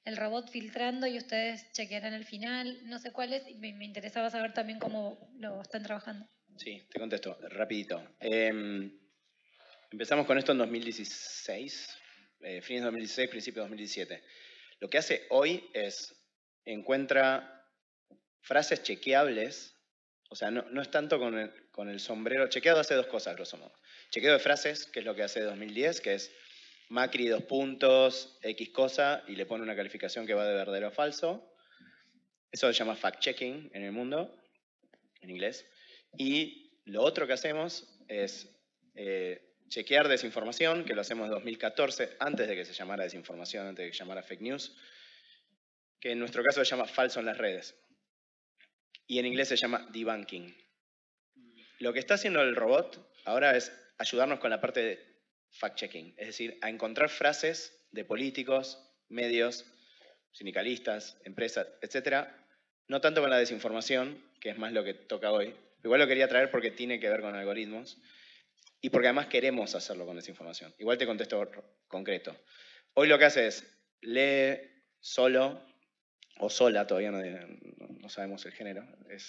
el robot filtrando y ustedes chequearán el final. No sé cuál es, y me interesaba saber también cómo lo están trabajando. Sí, te contesto rapidito. Empezamos con esto en 2016, fines de 2016, principios de 2017. Lo que hace hoy es encuentra frases chequeables, o sea, no es tanto con el sombrero. Chequeado hace dos cosas, grosso modo. Chequeo de frases, que es lo que hace 2010, que es Macri 2 puntos, X cosa, y le pone una calificación que va de verdadero a falso. Eso se llama fact-checking en el mundo, en inglés. Y lo otro que hacemos es chequear desinformación, que lo hacemos en 2014, antes de que se llamara desinformación, antes de que se llamara fake news, que en nuestro caso se llama falso en las redes. Y en inglés se llama debunking. Lo que está haciendo el robot ahora es ayudarnos con la parte de fact-checking, es decir, a encontrar frases de políticos, medios, sindicalistas, empresas, etcétera, no tanto con la desinformación, que es más lo que toca hoy. Igual lo quería traer porque tiene que ver con algoritmos y porque además queremos hacerlo con desinformación. Igual te contesto concreto. Hoy lo que hace es lee solo o sola, todavía no sabemos el género,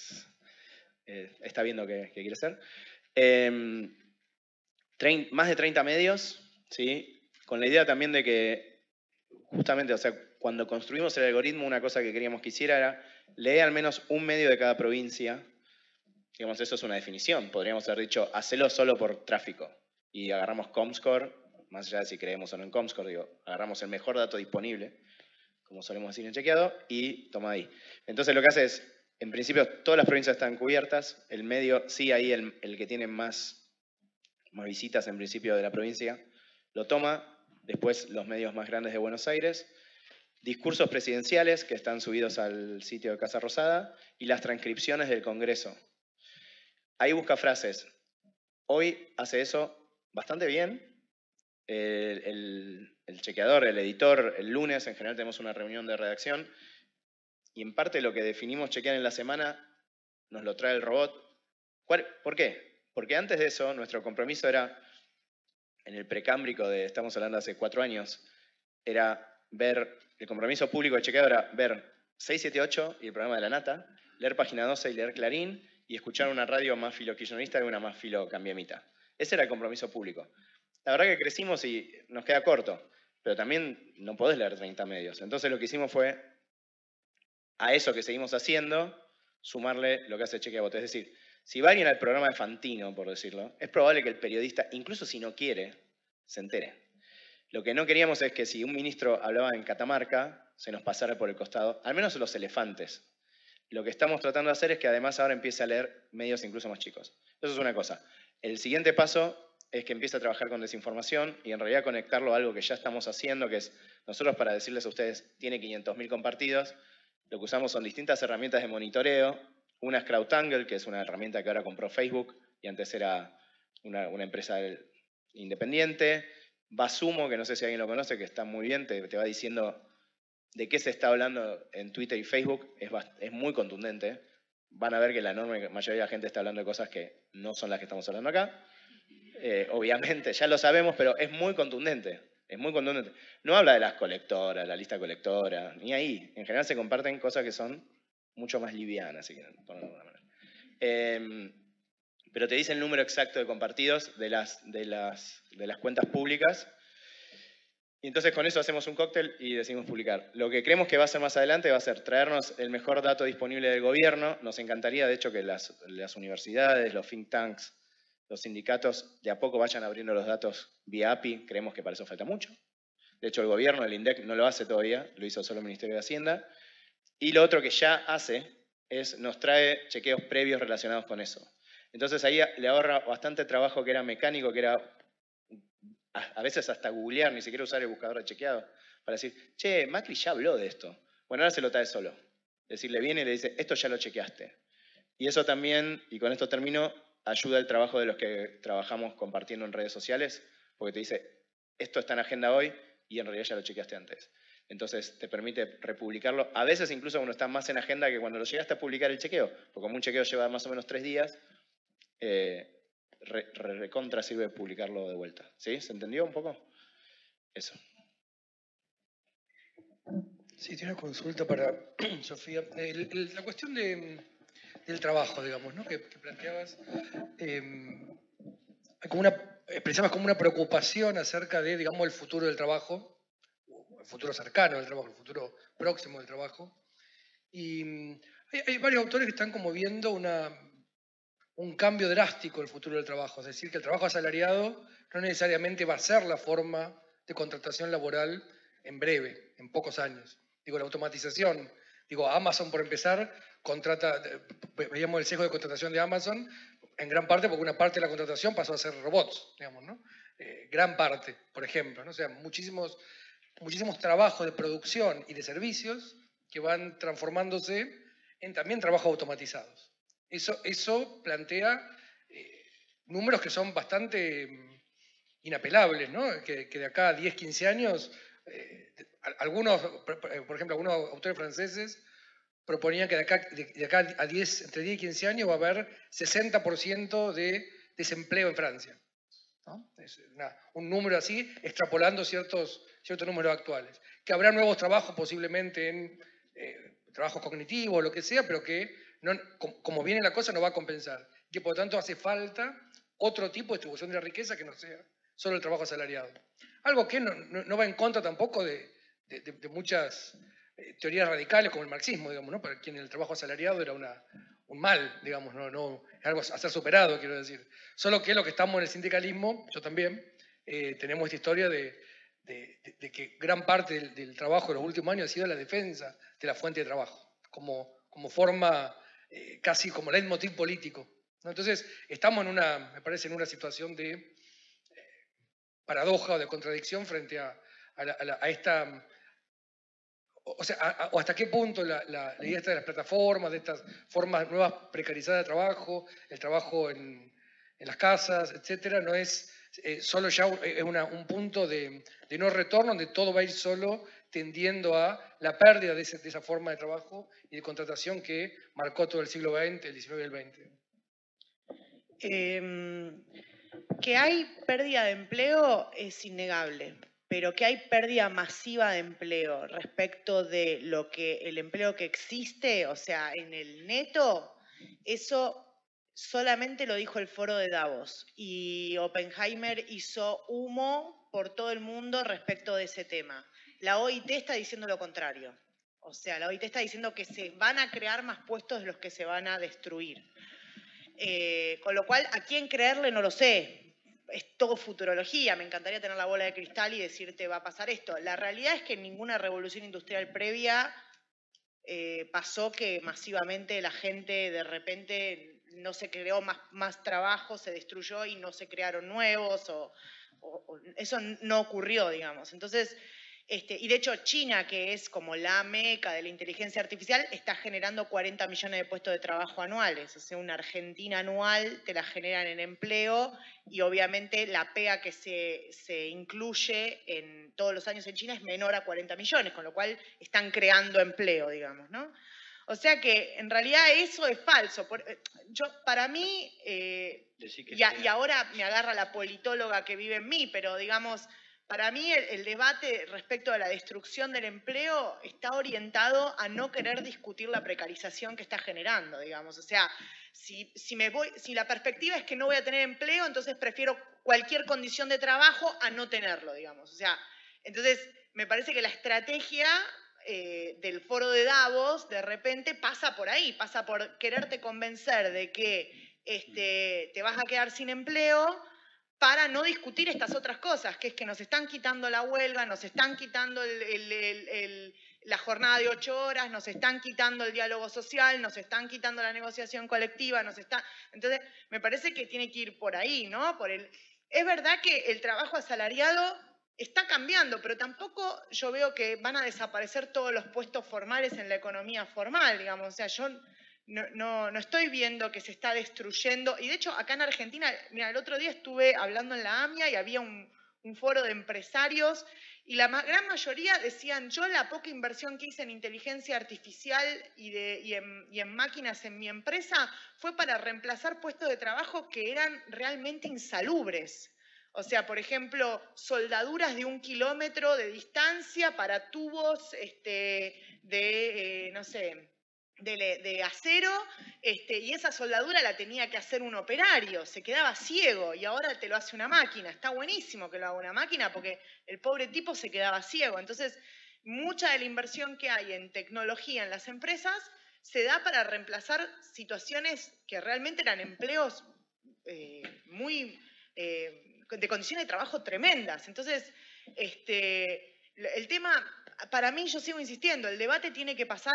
está viendo qué quiere ser. Más de 30 medios, ¿sí? Con la idea también de que, justamente, o sea, cuando construimos el algoritmo, una cosa que queríamos que hiciera era leer al menos un medio de cada provincia. Digamos, eso es una definición. Podríamos haber dicho, hacelo solo por tráfico. Y agarramos Comscore, más allá de si creemos o no en Comscore, digo, agarramos el mejor dato disponible, como solemos decir en chequeado, y toma ahí. Entonces lo que hace es, en principio, todas las provincias están cubiertas. El medio, sí, ahí el que tiene más visitas en principio de la provincia, lo toma. Después los medios más grandes de Buenos Aires, discursos presidenciales que están subidos al sitio de Casa Rosada y las transcripciones del Congreso. Ahí busca frases. Hoy hace eso bastante bien. El chequeador, el editor, el lunes en general tenemos una reunión de redacción y en parte lo que definimos chequear en la semana nos lo trae el robot. ¿Por qué? Porque antes de eso, nuestro compromiso era, en el precámbrico de, estamos hablando hace 4 años, era ver, el compromiso público de chequeado era ver 678 y el programa de la Nata, leer Página 12 y leer Clarín, y escuchar una radio más filo-kirchnerista y una más filo-cambiemita. Ese era el compromiso público. La verdad que crecimos y nos queda corto, pero también no podés leer 30 medios. Entonces lo que hicimos fue, a eso que seguimos haciendo, sumarle lo que hace Chequeabot. Es decir, si va alguien al programa de Fantino, por decirlo, es probable que el periodista, incluso si no quiere, se entere. Lo que no queríamos es que si un ministro hablaba en Catamarca, se nos pasara por el costado, al menos los elefantes. Lo que estamos tratando de hacer es que además ahora empiece a leer medios incluso más chicos. Eso es una cosa. El siguiente paso es que empiece a trabajar con desinformación y en realidad conectarlo a algo que ya estamos haciendo, que es nosotros para decirles a ustedes, tiene 500.000 compartidos, lo que usamos son distintas herramientas de monitoreo. Una es CrowdTangle, que es una herramienta que ahora compró Facebook y antes era una empresa independiente. Basumo, que no sé si alguien lo conoce, que está muy bien, te va diciendo de qué se está hablando en Twitter y Facebook, es muy contundente. Van a ver que la enorme mayoría de la gente está hablando de cosas que no son las que estamos hablando acá. Obviamente, ya lo sabemos, pero es muy contundente. Es muy contundente. No habla de las colectoras, la lista colectora, ni ahí. En general se comparten cosas que son mucho más livianas, si quieren ponerlo de alguna manera. Pero te dice el número exacto de compartidos de las cuentas públicas. Y entonces con eso hacemos un cóctel y decidimos publicar. Lo que creemos que va a ser más adelante va a ser traernos el mejor dato disponible del gobierno. Nos encantaría, de hecho, que las universidades, los think tanks, los sindicatos de a poco vayan abriendo los datos vía API. Creemos que para eso falta mucho. De hecho, el gobierno, el INDEC, no lo hace todavía, lo hizo solo el Ministerio de Hacienda. Y lo otro que ya hace es nos trae chequeos previos relacionados con eso. Entonces ahí le ahorra bastante trabajo que era mecánico, que era a veces hasta googlear, ni siquiera usar el buscador de chequeado, para decir, che, Macri ya habló de esto. Bueno, ahora se lo trae solo. Es decir, le viene y le dice, esto ya lo chequeaste. Y eso también, y con esto termino, ayuda el trabajo de los que trabajamos compartiendo en redes sociales, porque te dice, esto está en agenda hoy y en realidad ya lo chequeaste antes. Entonces te permite republicarlo. A veces incluso uno está más en agenda que cuando lo llegaste a publicar el chequeo, porque como un chequeo lleva más o menos 3 días, recontra sirve publicarlo de vuelta. ¿Sí? ¿Se entendió un poco? Eso. Sí, tiene una consulta para Sofía. La cuestión del trabajo, digamos, ¿no? que planteabas, expresabas como una preocupación acerca de, digamos, el futuro del trabajo, el futuro cercano del trabajo, el futuro próximo del trabajo. Y hay varios autores que están como viendo un cambio drástico en el futuro del trabajo, es decir, que el trabajo asalariado no necesariamente va a ser la forma de contratación laboral en breve, en pocos años. Digo, la automatización, Amazon por empezar, veíamos el sesgo de contratación de Amazon, en gran parte porque una parte de la contratación pasó a ser robots, digamos, ¿no? Gran parte, por ejemplo, ¿no? O sea, muchísimos trabajos de producción y de servicios que van transformándose en también trabajos automatizados. Eso plantea números que son bastante inapelables, ¿no? Que de acá a 10, 15 años, por ejemplo, algunos autores franceses proponían que de acá a entre 10 y 15 años va a haber 60% de desempleo en Francia, ¿no? Es un número así, extrapolando ciertos números actuales. Que habrá nuevos trabajos posiblemente en trabajos cognitivos, lo que sea, pero que como viene la cosa no va a compensar. Que por lo tanto hace falta otro tipo de distribución de la riqueza que no sea solo el trabajo asalariado. Algo que no va en contra tampoco de muchas teorías radicales como el marxismo, digamos, ¿no? Para quien el trabajo asalariado era un mal, digamos, no es algo a ser superado, quiero decir. Solo que lo que estamos en el sindicalismo, yo también, tenemos esta historia de que gran parte del trabajo de los últimos años ha sido la defensa de la fuente de trabajo, como forma, casi como leitmotiv político, ¿no? Entonces, estamos me parece, en una situación de paradoja o de contradicción frente a esta... O sea, o hasta qué punto la idea esta de las plataformas, de estas formas nuevas precarizadas de trabajo, el trabajo en las casas, etcétera, no es solo ya un punto de no retorno donde todo va a ir solo tendiendo a la pérdida de esa forma de trabajo y de contratación que marcó todo el siglo XX, el XIX y el XX. Que hay pérdida de empleo es innegable, pero que hay pérdida masiva de empleo respecto de el empleo que existe, o sea, en el neto, eso solamente lo dijo el foro de Davos y Oppenheimer hizo humo por todo el mundo respecto de ese tema. La OIT está diciendo lo contrario. O sea, la OIT está diciendo que se van a crear más puestos de los que se van a destruir. Con lo cual, ¿a quién creerle? No lo sé. Es todo futurología, me encantaría tener la bola de cristal y decirte va a pasar esto. La realidad es que en ninguna revolución industrial previa pasó que masivamente la gente de repente no se creó más trabajo, se destruyó y no se crearon nuevos, eso no ocurrió, digamos. Entonces, y de hecho China, que es como la meca de la inteligencia artificial, está generando 40 millones de puestos de trabajo anuales. O sea, una Argentina anual te la generan en empleo y obviamente la pega que se incluye en todos los años en China es menor a 40 millones, con lo cual están creando empleo, digamos, ¿no? O sea que en realidad eso es falso. Para mí, y ahora me agarra la politóloga que vive en mí, pero digamos... Para mí el debate respecto a la destrucción del empleo está orientado a no querer discutir la precarización que está generando, digamos. O sea, si la perspectiva es que no voy a tener empleo, entonces prefiero cualquier condición de trabajo a no tenerlo, digamos. O sea, entonces me parece que la estrategia del foro de Davos de repente pasa por ahí, pasa por quererte convencer de que te vas a quedar sin empleo para no discutir estas otras cosas, que es que nos están quitando la huelga, nos están quitando la jornada de 8 horas, nos están quitando el diálogo social, nos están quitando la negociación colectiva, Entonces, me parece que tiene que ir por ahí, ¿no? Es verdad que el trabajo asalariado está cambiando, pero tampoco yo veo que van a desaparecer todos los puestos formales en la economía formal, digamos. O sea, yo... No estoy viendo que se está destruyendo. Y de hecho, acá en Argentina, mira, el otro día estuve hablando en la AMIA y había un foro de empresarios y la gran mayoría decían, yo la poca inversión que hice en inteligencia artificial y en máquinas en mi empresa fue para reemplazar puestos de trabajo que eran realmente insalubres. O sea, por ejemplo, soldaduras de 1 kilómetro de distancia para tubos no sé, de acero, y esa soldadura la tenía que hacer un operario, se quedaba ciego y ahora te lo hace una máquina. Está buenísimo que lo haga una máquina porque el pobre tipo se quedaba ciego. Entonces, mucha de la inversión que hay en tecnología en las empresas se da para reemplazar situaciones que realmente eran empleos muy de condiciones de trabajo tremendas. Entonces, el tema, para mí, yo sigo insistiendo, el debate tiene que pasar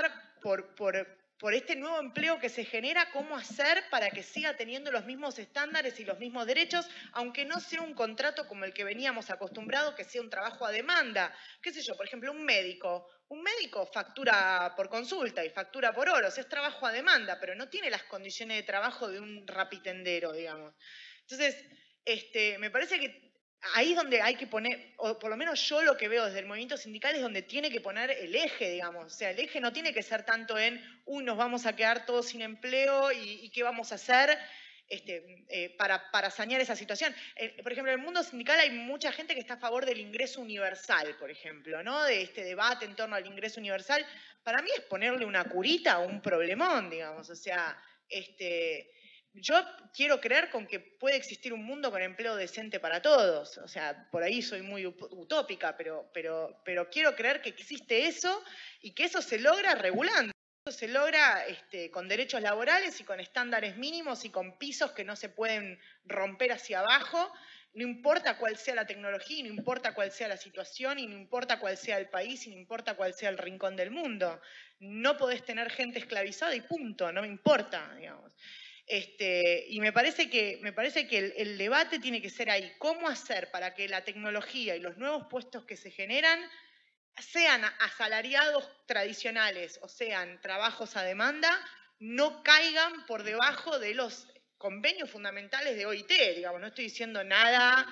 por este nuevo empleo que se genera, cómo hacer para que siga teniendo los mismos estándares y los mismos derechos, aunque no sea un contrato como el que veníamos acostumbrados, que sea un trabajo a demanda. Qué sé yo, por ejemplo, un médico factura por consulta y factura por horas, es trabajo a demanda, pero no tiene las condiciones de trabajo de un rapitendero, digamos. Entonces, me parece que ahí es donde hay que poner, o por lo menos yo lo que veo desde el movimiento sindical es donde tiene que poner el eje, digamos. O sea, el eje no tiene que ser tanto en, nos vamos a quedar todos sin empleo y qué vamos a hacer para sanear esa situación. Por ejemplo, en el mundo sindical hay mucha gente que está a favor del ingreso universal, por ejemplo, ¿no? De este debate en torno al ingreso universal. Para mí es ponerle una curita a un problemón, digamos. O sea, yo quiero creer con que puede existir un mundo con empleo decente para todos. O sea, por ahí soy muy utópica, pero quiero creer que existe eso y que eso se logra regulando. Eso se logra con derechos laborales y con estándares mínimos y con pisos que no se pueden romper hacia abajo. No importa cuál sea la tecnología, y no importa cuál sea la situación, y no importa cuál sea el país, y no importa cuál sea el rincón del mundo. No podés tener gente esclavizada y punto, no me importa, digamos. Y me parece que el debate tiene que ser ahí. ¿Cómo hacer para que la tecnología y los nuevos puestos que se generan sean asalariados tradicionales o sean trabajos a demanda, no caigan por debajo de los convenios fundamentales de OIT? Digamos, no estoy diciendo nada,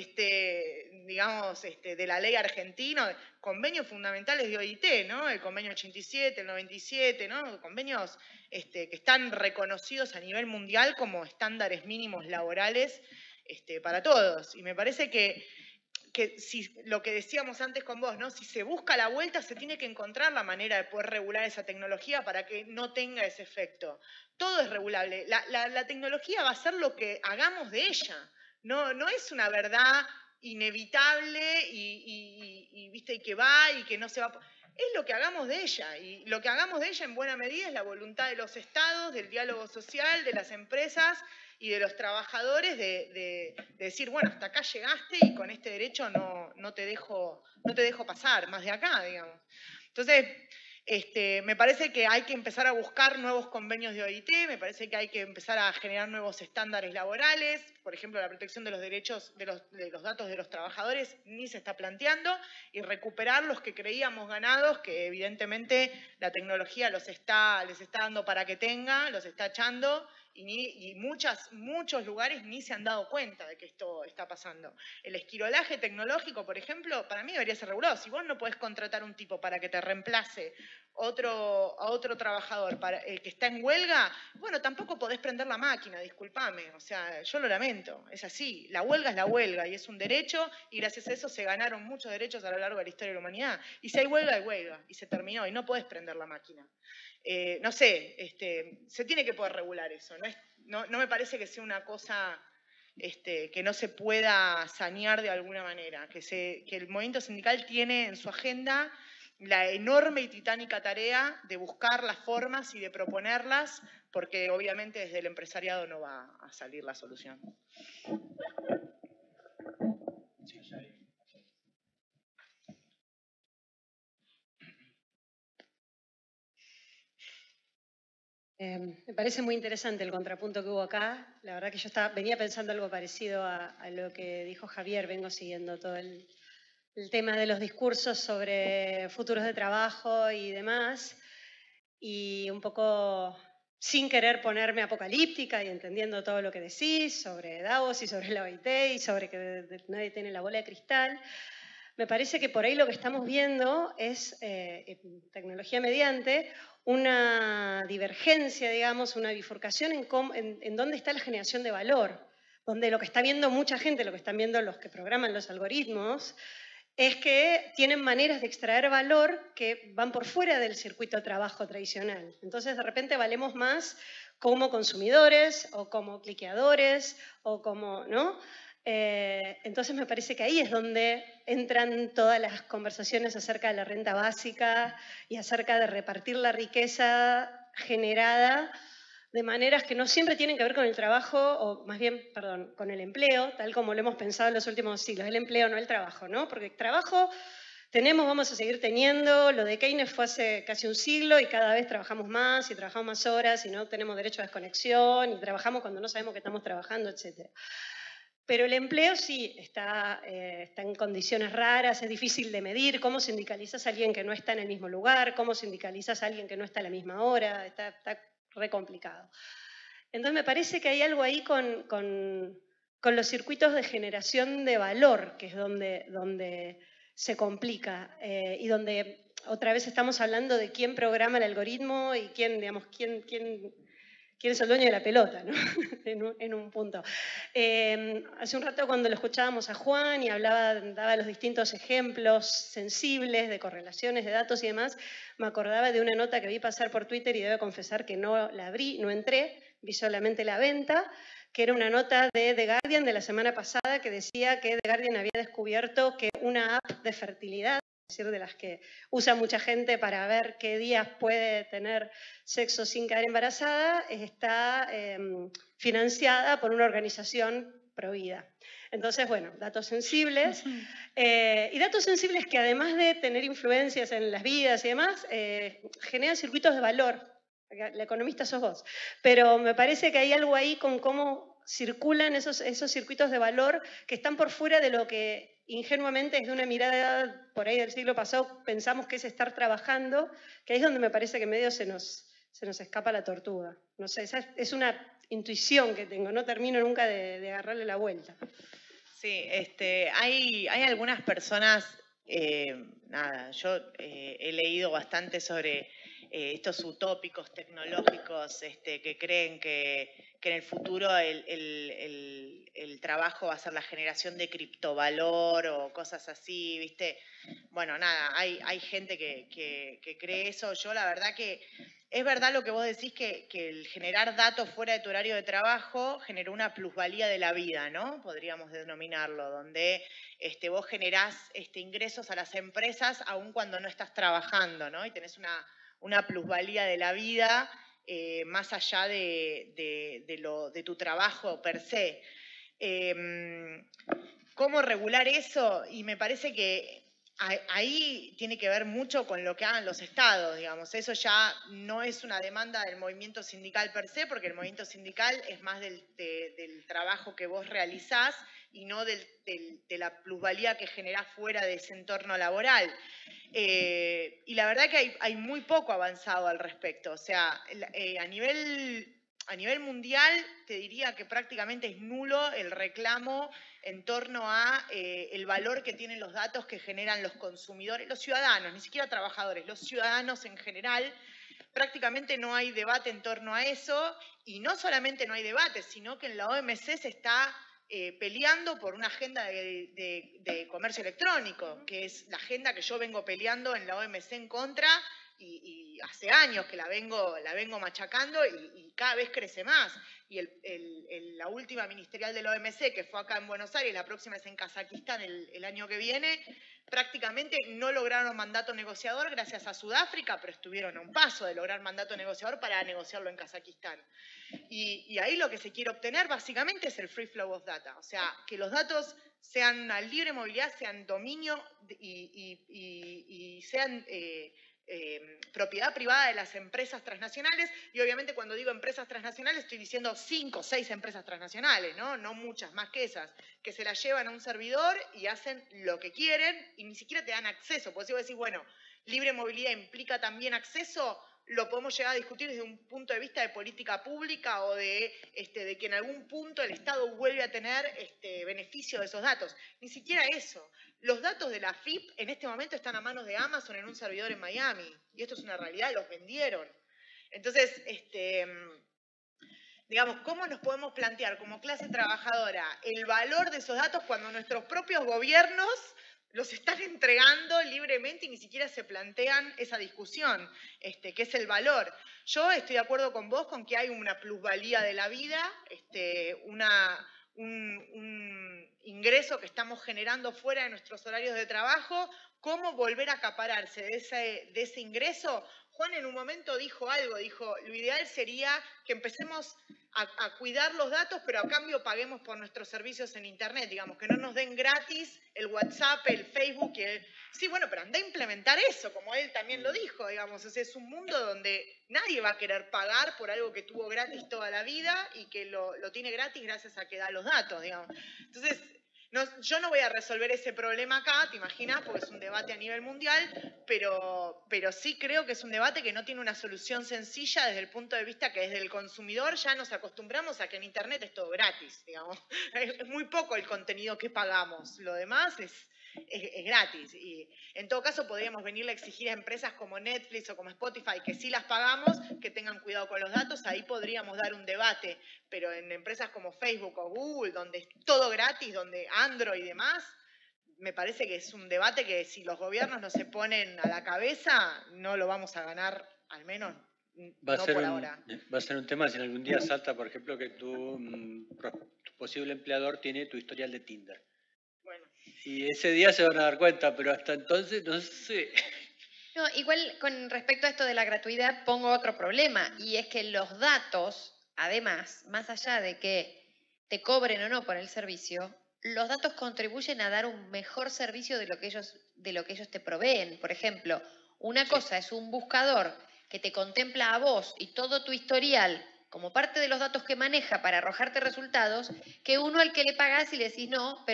digamos, de la ley argentina, convenios fundamentales de OIT, ¿no? El convenio 87, el 97, ¿no? Convenios que están reconocidos a nivel mundial como estándares mínimos laborales para todos. Y me parece que si lo que decíamos antes con vos, ¿no? Si se busca la vuelta, se tiene que encontrar la manera de poder regular esa tecnología para que no tenga ese efecto. Todo es regulable. La tecnología va a ser lo que hagamos de ella. No es una verdad inevitable ¿viste? Y que va y que no se va. Es lo que hagamos de ella. Y lo que hagamos de ella en buena medida es la voluntad de los estados, del diálogo social, de las empresas y de los trabajadores de decir, bueno, hasta acá llegaste y con este derecho no te dejo pasar más de acá, digamos. Entonces, me parece que hay que empezar a buscar nuevos convenios de OIT, me parece que hay que empezar a generar nuevos estándares laborales, por ejemplo, la protección de los derechos de los datos de los trabajadores ni se está planteando, y recuperar los que creíamos ganados, que evidentemente la tecnología les está dando para que los está echando, y muchos lugares ni se han dado cuenta de que esto está pasando. El esquirolaje tecnológico, por ejemplo, para mí debería ser regulado. Si vos no podés contratar un tipo para que te reemplace a otro trabajador que está en huelga, bueno, tampoco podés prender la máquina, discúlpame. O sea, yo lo lamento, es así. La huelga es la huelga y es un derecho, y gracias a eso se ganaron muchos derechos a lo largo de la historia de la humanidad. Y si hay huelga, hay huelga, y se terminó, y no podés prender la máquina. No sé, se tiene que poder regular eso. No me parece que sea una cosa que no se pueda sanear de alguna manera. Que el movimiento sindical tiene en su agenda la enorme y titánica tarea de buscar las formas y de proponerlas, porque obviamente desde el empresariado no va a salir la solución. Me parece muy interesante el contrapunto que hubo acá. La verdad que yo venía pensando algo parecido a lo que dijo Javier. Vengo siguiendo todo el tema de los discursos sobre futuros de trabajo y demás. Y un poco sin querer ponerme apocalíptica y entendiendo todo lo que decís sobre Davos y sobre la OIT y sobre que nadie tiene la bola de cristal. Me parece que por ahí lo que estamos viendo es, tecnología mediante, una divergencia, digamos, una bifurcación en dónde está la generación de valor. donde lo que está viendo mucha gente, lo que están viendo los que programan los algoritmos, es que tienen maneras de extraer valor que van por fuera del circuito de trabajo tradicional. Entonces, de repente valemos más como consumidores o como cliqueadores o como, ¿no? Entonces me parece que ahí es donde entran todas las conversaciones acerca de la renta básica y acerca de repartir la riqueza generada de maneras que no siempre tienen que ver con el trabajo, o más bien, perdón, con el empleo, tal como lo hemos pensado en los últimos siglos, el empleo, no el trabajo, ¿no? Porque el trabajo tenemos, vamos a seguir teniendo, lo de Keynes fue hace casi un siglo y cada vez trabajamos más y trabajamos más horas y no tenemos derecho a desconexión y trabajamos cuando no sabemos que estamos trabajando, etc. Pero el empleo sí está en condiciones raras, es difícil de medir. ¿Cómo sindicalizas a alguien que no está en el mismo lugar? ¿Cómo sindicalizas a alguien que no está a la misma hora? Está re complicado. Entonces me parece que hay algo ahí con los circuitos de generación de valor, que es donde se complica y donde otra vez estamos hablando de quién programa el algoritmo y quién, digamos, quién es el dueño de la pelota, ¿no? en un punto. Hace un rato cuando lo escuchábamos a Juan y daba los distintos ejemplos sensibles de correlaciones de datos y demás, me acordaba de una nota que vi pasar por Twitter y debo confesar que no la abrí, no entré, vi solamente la venta, que era una nota de The Guardian de la semana pasada que decía que The Guardian había descubierto que una app de fertilidad, es decir, de las que usa mucha gente para ver qué días puede tener sexo sin quedar embarazada, está financiada por una organización provida. Entonces, bueno, datos sensibles. Y datos sensibles que además de tener influencias en las vidas y demás, generan circuitos de valor. La economista sos vos. Pero me parece que hay algo ahí con cómo circulan esos circuitos de valor que están por fuera de lo que ingenuamente desde una mirada por ahí del siglo pasado pensamos que es estar trabajando, que ahí es donde me parece que medio se nos escapa la tortuga. No sé, esa es una intuición que tengo, no termino nunca de agarrarle la vuelta. Sí, hay algunas personas, yo he leído bastante sobre estos utópicos tecnológicos que creen que en el futuro el trabajo va a ser la generación de criptovalor o cosas así, ¿viste? Bueno, nada, hay gente que cree eso. Yo la verdad que es verdad lo que vos decís, que el generar datos fuera de tu horario de trabajo generó una plusvalía de la vida, ¿no? Podríamos denominarlo, donde vos generás ingresos a las empresas aun cuando no estás trabajando, ¿no? Y tenés una plusvalía de la vida más allá de tu trabajo per se. ¿Cómo regular eso? Y me parece que ahí tiene que ver mucho con lo que hagan los estados, digamos. Eso ya no es una demanda del movimiento sindical per se, porque el movimiento sindical es más del trabajo que vos realizás y no de la plusvalía que generás fuera de ese entorno laboral. Y la verdad que hay muy poco avanzado al respecto. O sea, a nivel mundial te diría que prácticamente es nulo el reclamo en torno a el valor que tienen los datos que generan los consumidores, los ciudadanos, ni siquiera trabajadores, los ciudadanos en general. Prácticamente no hay debate en torno a eso, y no solamente no hay debate, sino que en la OMC se está peleando por una agenda de comercio electrónico, que es la agenda que yo vengo peleando en la OMC en contra, y hace años que la vengo machacando y cada vez crece más. Y la última ministerial de la OMC, que fue acá en Buenos Aires, la próxima es en Kazajistán el año que viene, prácticamente no lograron mandato negociador gracias a Sudáfrica, pero estuvieron a un paso de lograr mandato negociador para negociarlo en Kazajistán. Y ahí lo que se quiere obtener básicamente es el free flow of data, o sea, que los datos sean una libre movilidad, sean dominio y sean propiedad privada de las empresas transnacionales. Y obviamente cuando digo empresas transnacionales estoy diciendo 5 o 6 empresas transnacionales, no muchas más que esas, que se las llevan a un servidor y hacen lo que quieren y ni siquiera te dan acceso. Porque si vos decís, bueno, libre movilidad implica también acceso, lo podemos llegar a discutir desde un punto de vista de política pública o de que en algún punto el Estado vuelve a tener beneficio de esos datos. Ni siquiera eso. Los datos de la AFIP en este momento están a manos de Amazon en un servidor en Miami. Y esto es una realidad, los vendieron. Entonces, digamos, ¿cómo nos podemos plantear como clase trabajadora el valor de esos datos cuando nuestros propios gobiernos los están entregando libremente y ni siquiera se plantean esa discusión, que es el valor? Yo estoy de acuerdo con vos con que hay una plusvalía de la vida, un ingreso que estamos generando fuera de nuestros horarios de trabajo. ¿Cómo volver a acapararse de ese ingreso? Juan en un momento dijo algo, dijo, lo ideal sería que empecemos a cuidar los datos, pero a cambio paguemos por nuestros servicios en Internet, digamos, que no nos den gratis el WhatsApp, el Facebook. Sí, bueno, pero anda a implementar eso, como él también lo dijo, digamos. O sea, es un mundo donde nadie va a querer pagar por algo que tuvo gratis toda la vida y que lo tiene gratis gracias a que da los datos, digamos. Entonces, yo no voy a resolver ese problema acá, ¿te imaginas? Porque es un debate a nivel mundial, pero sí creo que es un debate que no tiene una solución sencilla desde el punto de vista que desde el consumidor ya nos acostumbramos a que en Internet es todo gratis, digamos. Es muy poco el contenido que pagamos, lo demás es gratis. Y en todo caso podríamos venirle a exigir a empresas como Netflix o como Spotify, que sí las pagamos, que tengan cuidado con los datos. Ahí podríamos dar un debate, pero en empresas como Facebook o Google, donde es todo gratis, donde Android y demás, me parece que es un debate que si los gobiernos no se ponen a la cabeza, no lo vamos a ganar, al menos no por ahora. Va a ser un tema si algún día salta, por ejemplo, que tu posible empleador tiene tu historial de Tinder. Bueno. Y ese día se van a dar cuenta, pero hasta entonces no sé. No, igual con respecto a esto de la gratuidad pongo otro problema, y es que los datos, además, más allá de que te cobren o no por el servicio, los datos contribuyen a dar un mejor servicio de lo que ellos te proveen. Por ejemplo, una cosa es un buscador que te contempla a vos y todo tu historial como parte de los datos que maneja para arrojarte resultados, que uno al que le pagás y le decís no,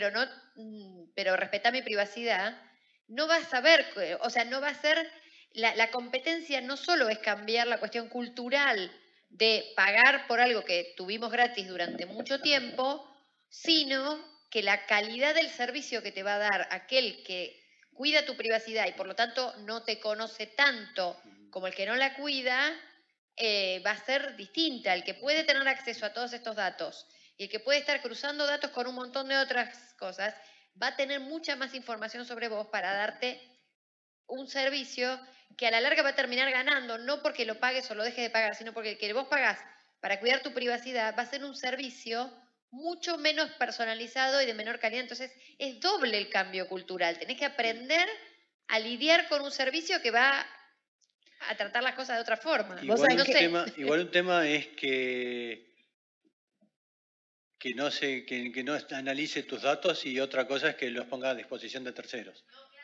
pero respetá mi privacidad, no vas a ver, o sea, no va a ser, la competencia no solo es cambiar la cuestión cultural de pagar por algo que tuvimos gratis durante mucho tiempo, sino que la calidad del servicio que te va a dar aquel que cuida tu privacidad y por lo tanto no te conoce tanto como el que no la cuida, va a ser distinta. El que puede tener acceso a todos estos datos y el que puede estar cruzando datos con un montón de otras cosas, va a tener mucha más información sobre vos para darte un servicio que a la larga va a terminar ganando, no porque lo pagues o lo dejes de pagar, sino porque el que vos pagás para cuidar tu privacidad va a ser un servicio mucho menos personalizado y de menor calidad. Entonces es doble el cambio cultural. Tenés que aprender a lidiar con un servicio que va a tratar las cosas de otra forma. Igual un tema es que no analice tus datos, y otra cosa es que los ponga a disposición de terceros.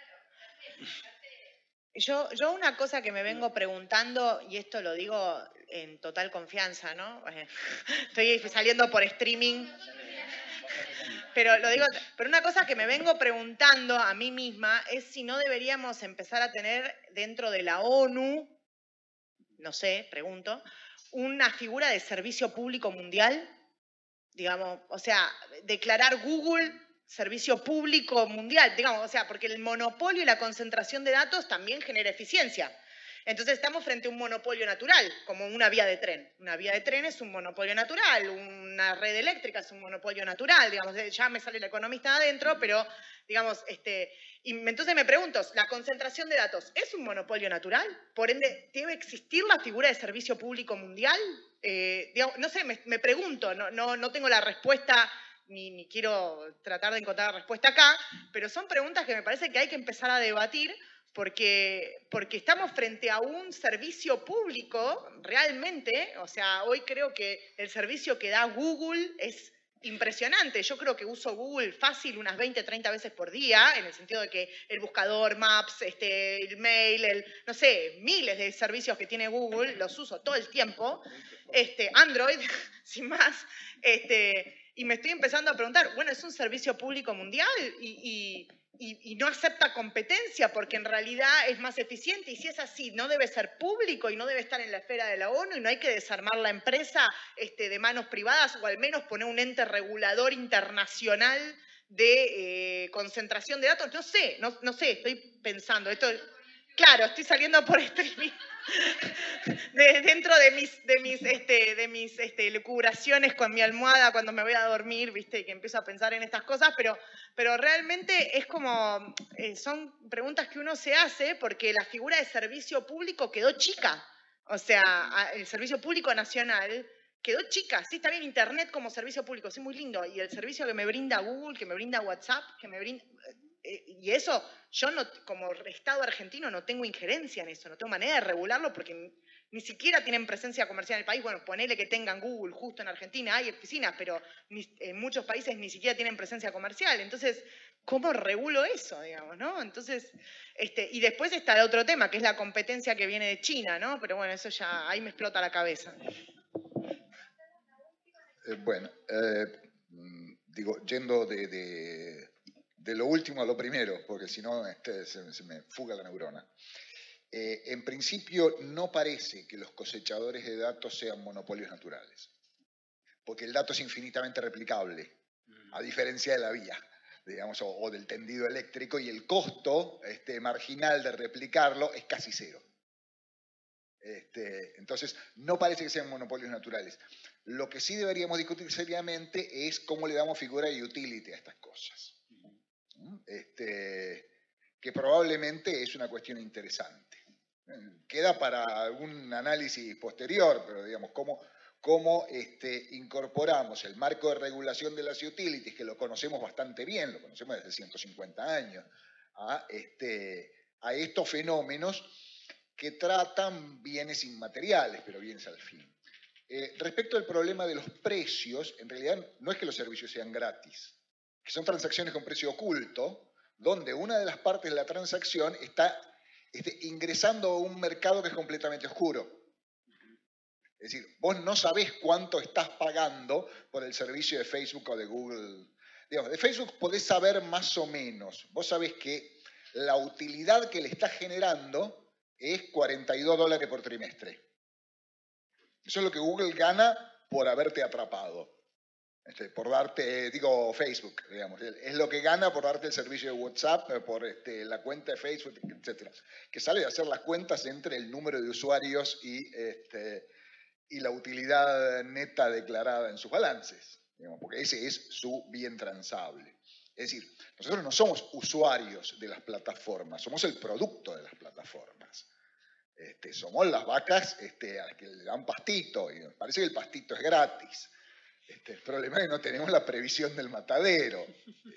Yo una cosa que me vengo preguntando, y esto lo digo en total confianza, ¿no? Estoy saliendo por streaming, pero lo digo, pero una cosa que me vengo preguntando a mí misma es si no deberíamos empezar a tener dentro de la ONU, no sé, pregunto, una figura de servicio público mundial, digamos, o sea, declarar Google servicio público mundial, digamos, o sea, porque el monopolio y la concentración de datos también genera eficiencia. Entonces estamos frente a un monopolio natural, como una vía de tren. Una vía de tren es un monopolio natural, una red eléctrica es un monopolio natural, digamos, ya me sale el economista adentro, pero, digamos, y entonces me pregunto, ¿la concentración de datos es un monopolio natural? Por ende, ¿debe existir la figura de servicio público mundial? Digamos, no sé, me pregunto, no tengo la respuesta, ni quiero tratar de encontrar la respuesta acá, pero son preguntas que me parece que hay que empezar a debatir, porque estamos frente a un servicio público realmente. O sea, hoy creo que el servicio que da Google es impresionante. Yo creo que uso Google fácil unas 20, 30 veces por día, en el sentido de que el buscador, Maps, el mail, no sé, miles de servicios que tiene Google, los uso todo el tiempo. Android, sin más. Y me estoy empezando a preguntar, bueno, ¿es un servicio público mundial? Y no acepta competencia porque en realidad es más eficiente, y si es así, no debe ser público y no debe estar en la esfera de la ONU, y no hay que desarmar la empresa de manos privadas, o al menos poner un ente regulador internacional de concentración de datos. No sé, estoy pensando. Claro, estoy saliendo por streaming. dentro de mis lucubraciones con mi almohada cuando me voy a dormir, ¿viste? Y que empiezo a pensar en estas cosas, pero realmente es como, son preguntas que uno se hace porque la figura de servicio público quedó chica. O sea, el servicio público nacional quedó chica. Sí, está bien Internet como servicio público, sí, muy lindo. Y el servicio que me brinda Google, que me brinda WhatsApp, que me brinda... y eso, yo no, como Estado argentino no tengo injerencia en eso, no tengo manera de regularlo porque ni siquiera tienen presencia comercial en el país. Bueno, ponele que tengan Google, justo en Argentina hay oficinas, pero en muchos países ni siquiera tienen presencia comercial. Entonces, ¿cómo regulo eso, digamos, no? Entonces, y después está el otro tema, que es la competencia que viene de China, ¿no? Pero bueno, eso ya, ahí me explota la cabeza. Digo, yendo de lo último a lo primero, porque si no se me fuga la neurona. En principio, no parece que los cosechadores de datos sean monopolios naturales, porque el dato es infinitamente replicable, a diferencia de la vía, digamos, o del tendido eléctrico, y el costo marginal de replicarlo es casi cero. Entonces, no parece que sean monopolios naturales. Lo que sí deberíamos discutir seriamente es cómo le damos figura y utility a estas cosas. Que probablemente es una cuestión interesante. Queda para algún análisis posterior, pero digamos, cómo incorporamos el marco de regulación de las utilities, que lo conocemos bastante bien, lo conocemos desde 150 años, a estos fenómenos que tratan bienes inmateriales, pero bienes al fin. Respecto al problema de los precios, en realidad no es que los servicios sean gratis, que son transacciones con precio oculto, donde una de las partes de la transacción está ingresando a un mercado que es completamente oscuro. Es decir, vos no sabés cuánto estás pagando por el servicio de Facebook o de Google. Digamos, de Facebook podés saber más o menos. Vos sabés que la utilidad que le estás generando es $42 por trimestre. Eso es lo que Google gana por haberte atrapado. Por darte, Facebook, digamos. Es lo que gana por darte el servicio de WhatsApp, por la cuenta de Facebook, etc. Que sale de hacer las cuentas entre el número de usuarios y la utilidad neta declarada en sus balances. Digamos, porque ese es su bien transable. Es decir, nosotros no somos usuarios de las plataformas, somos el producto de las plataformas. Somos las vacas a las que le dan pastito, y nos parece que el pastito es gratis. El problema es que no tenemos la previsión del matadero.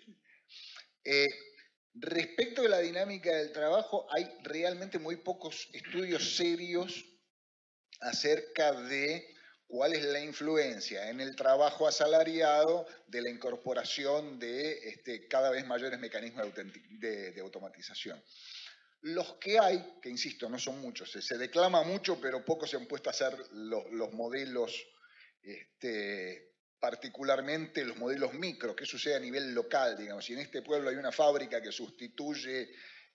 Respecto de la dinámica del trabajo, hay realmente muy pocos estudios serios acerca de cuál es la influencia en el trabajo asalariado de la incorporación de cada vez mayores mecanismos de automatización. Los que hay, que insisto, no son muchos, se declama mucho, pero pocos se han puesto a hacer los modelos, particularmente los modelos micro, qué sucede a nivel local, digamos. Si en este pueblo hay una fábrica que sustituye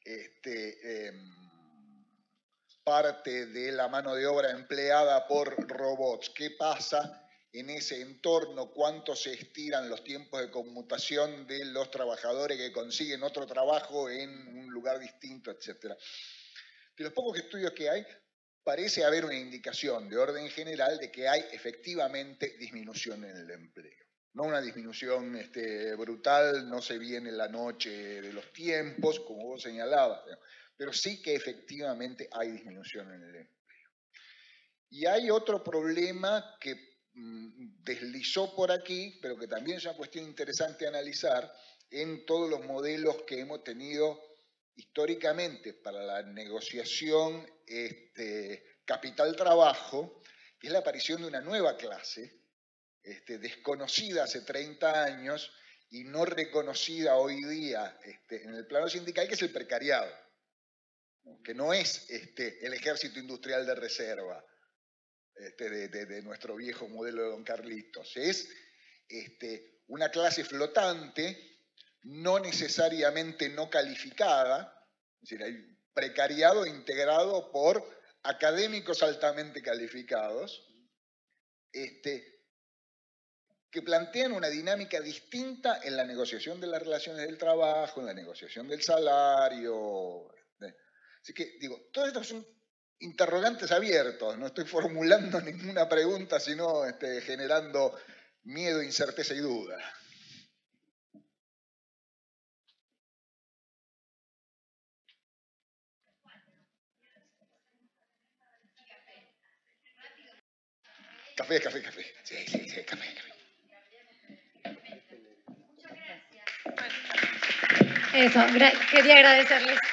parte de la mano de obra empleada por robots, ¿qué pasa en ese entorno? ¿Cuánto se estiran los tiempos de conmutación de los trabajadores que consiguen otro trabajo en un lugar distinto, etcétera? De los pocos estudios que hay, parece haber una indicación de orden general de que hay efectivamente disminución en el empleo. No una disminución brutal, no se viene la noche de los tiempos, como vos señalabas, pero sí que efectivamente hay disminución en el empleo. Y hay otro problema que deslizó por aquí, pero que también es una cuestión interesante analizar en todos los modelos que hemos tenido históricamente para la negociación capital-trabajo, que es la aparición de una nueva clase, desconocida hace 30 años y no reconocida hoy día en el plano sindical, que es el precariado, que no es el ejército industrial de reserva de nuestro viejo modelo de Don Carlitos, es una clase flotante, no necesariamente no calificada, es decir, hay precariado integrado por académicos altamente calificados, que plantean una dinámica distinta en la negociación de las relaciones del trabajo, en la negociación del salario. Así que, digo, todas estas son interrogantes abiertos, no estoy formulando ninguna pregunta, sino generando miedo, incerteza y duda. Café. Sí, café. Eso, quería agradecerles.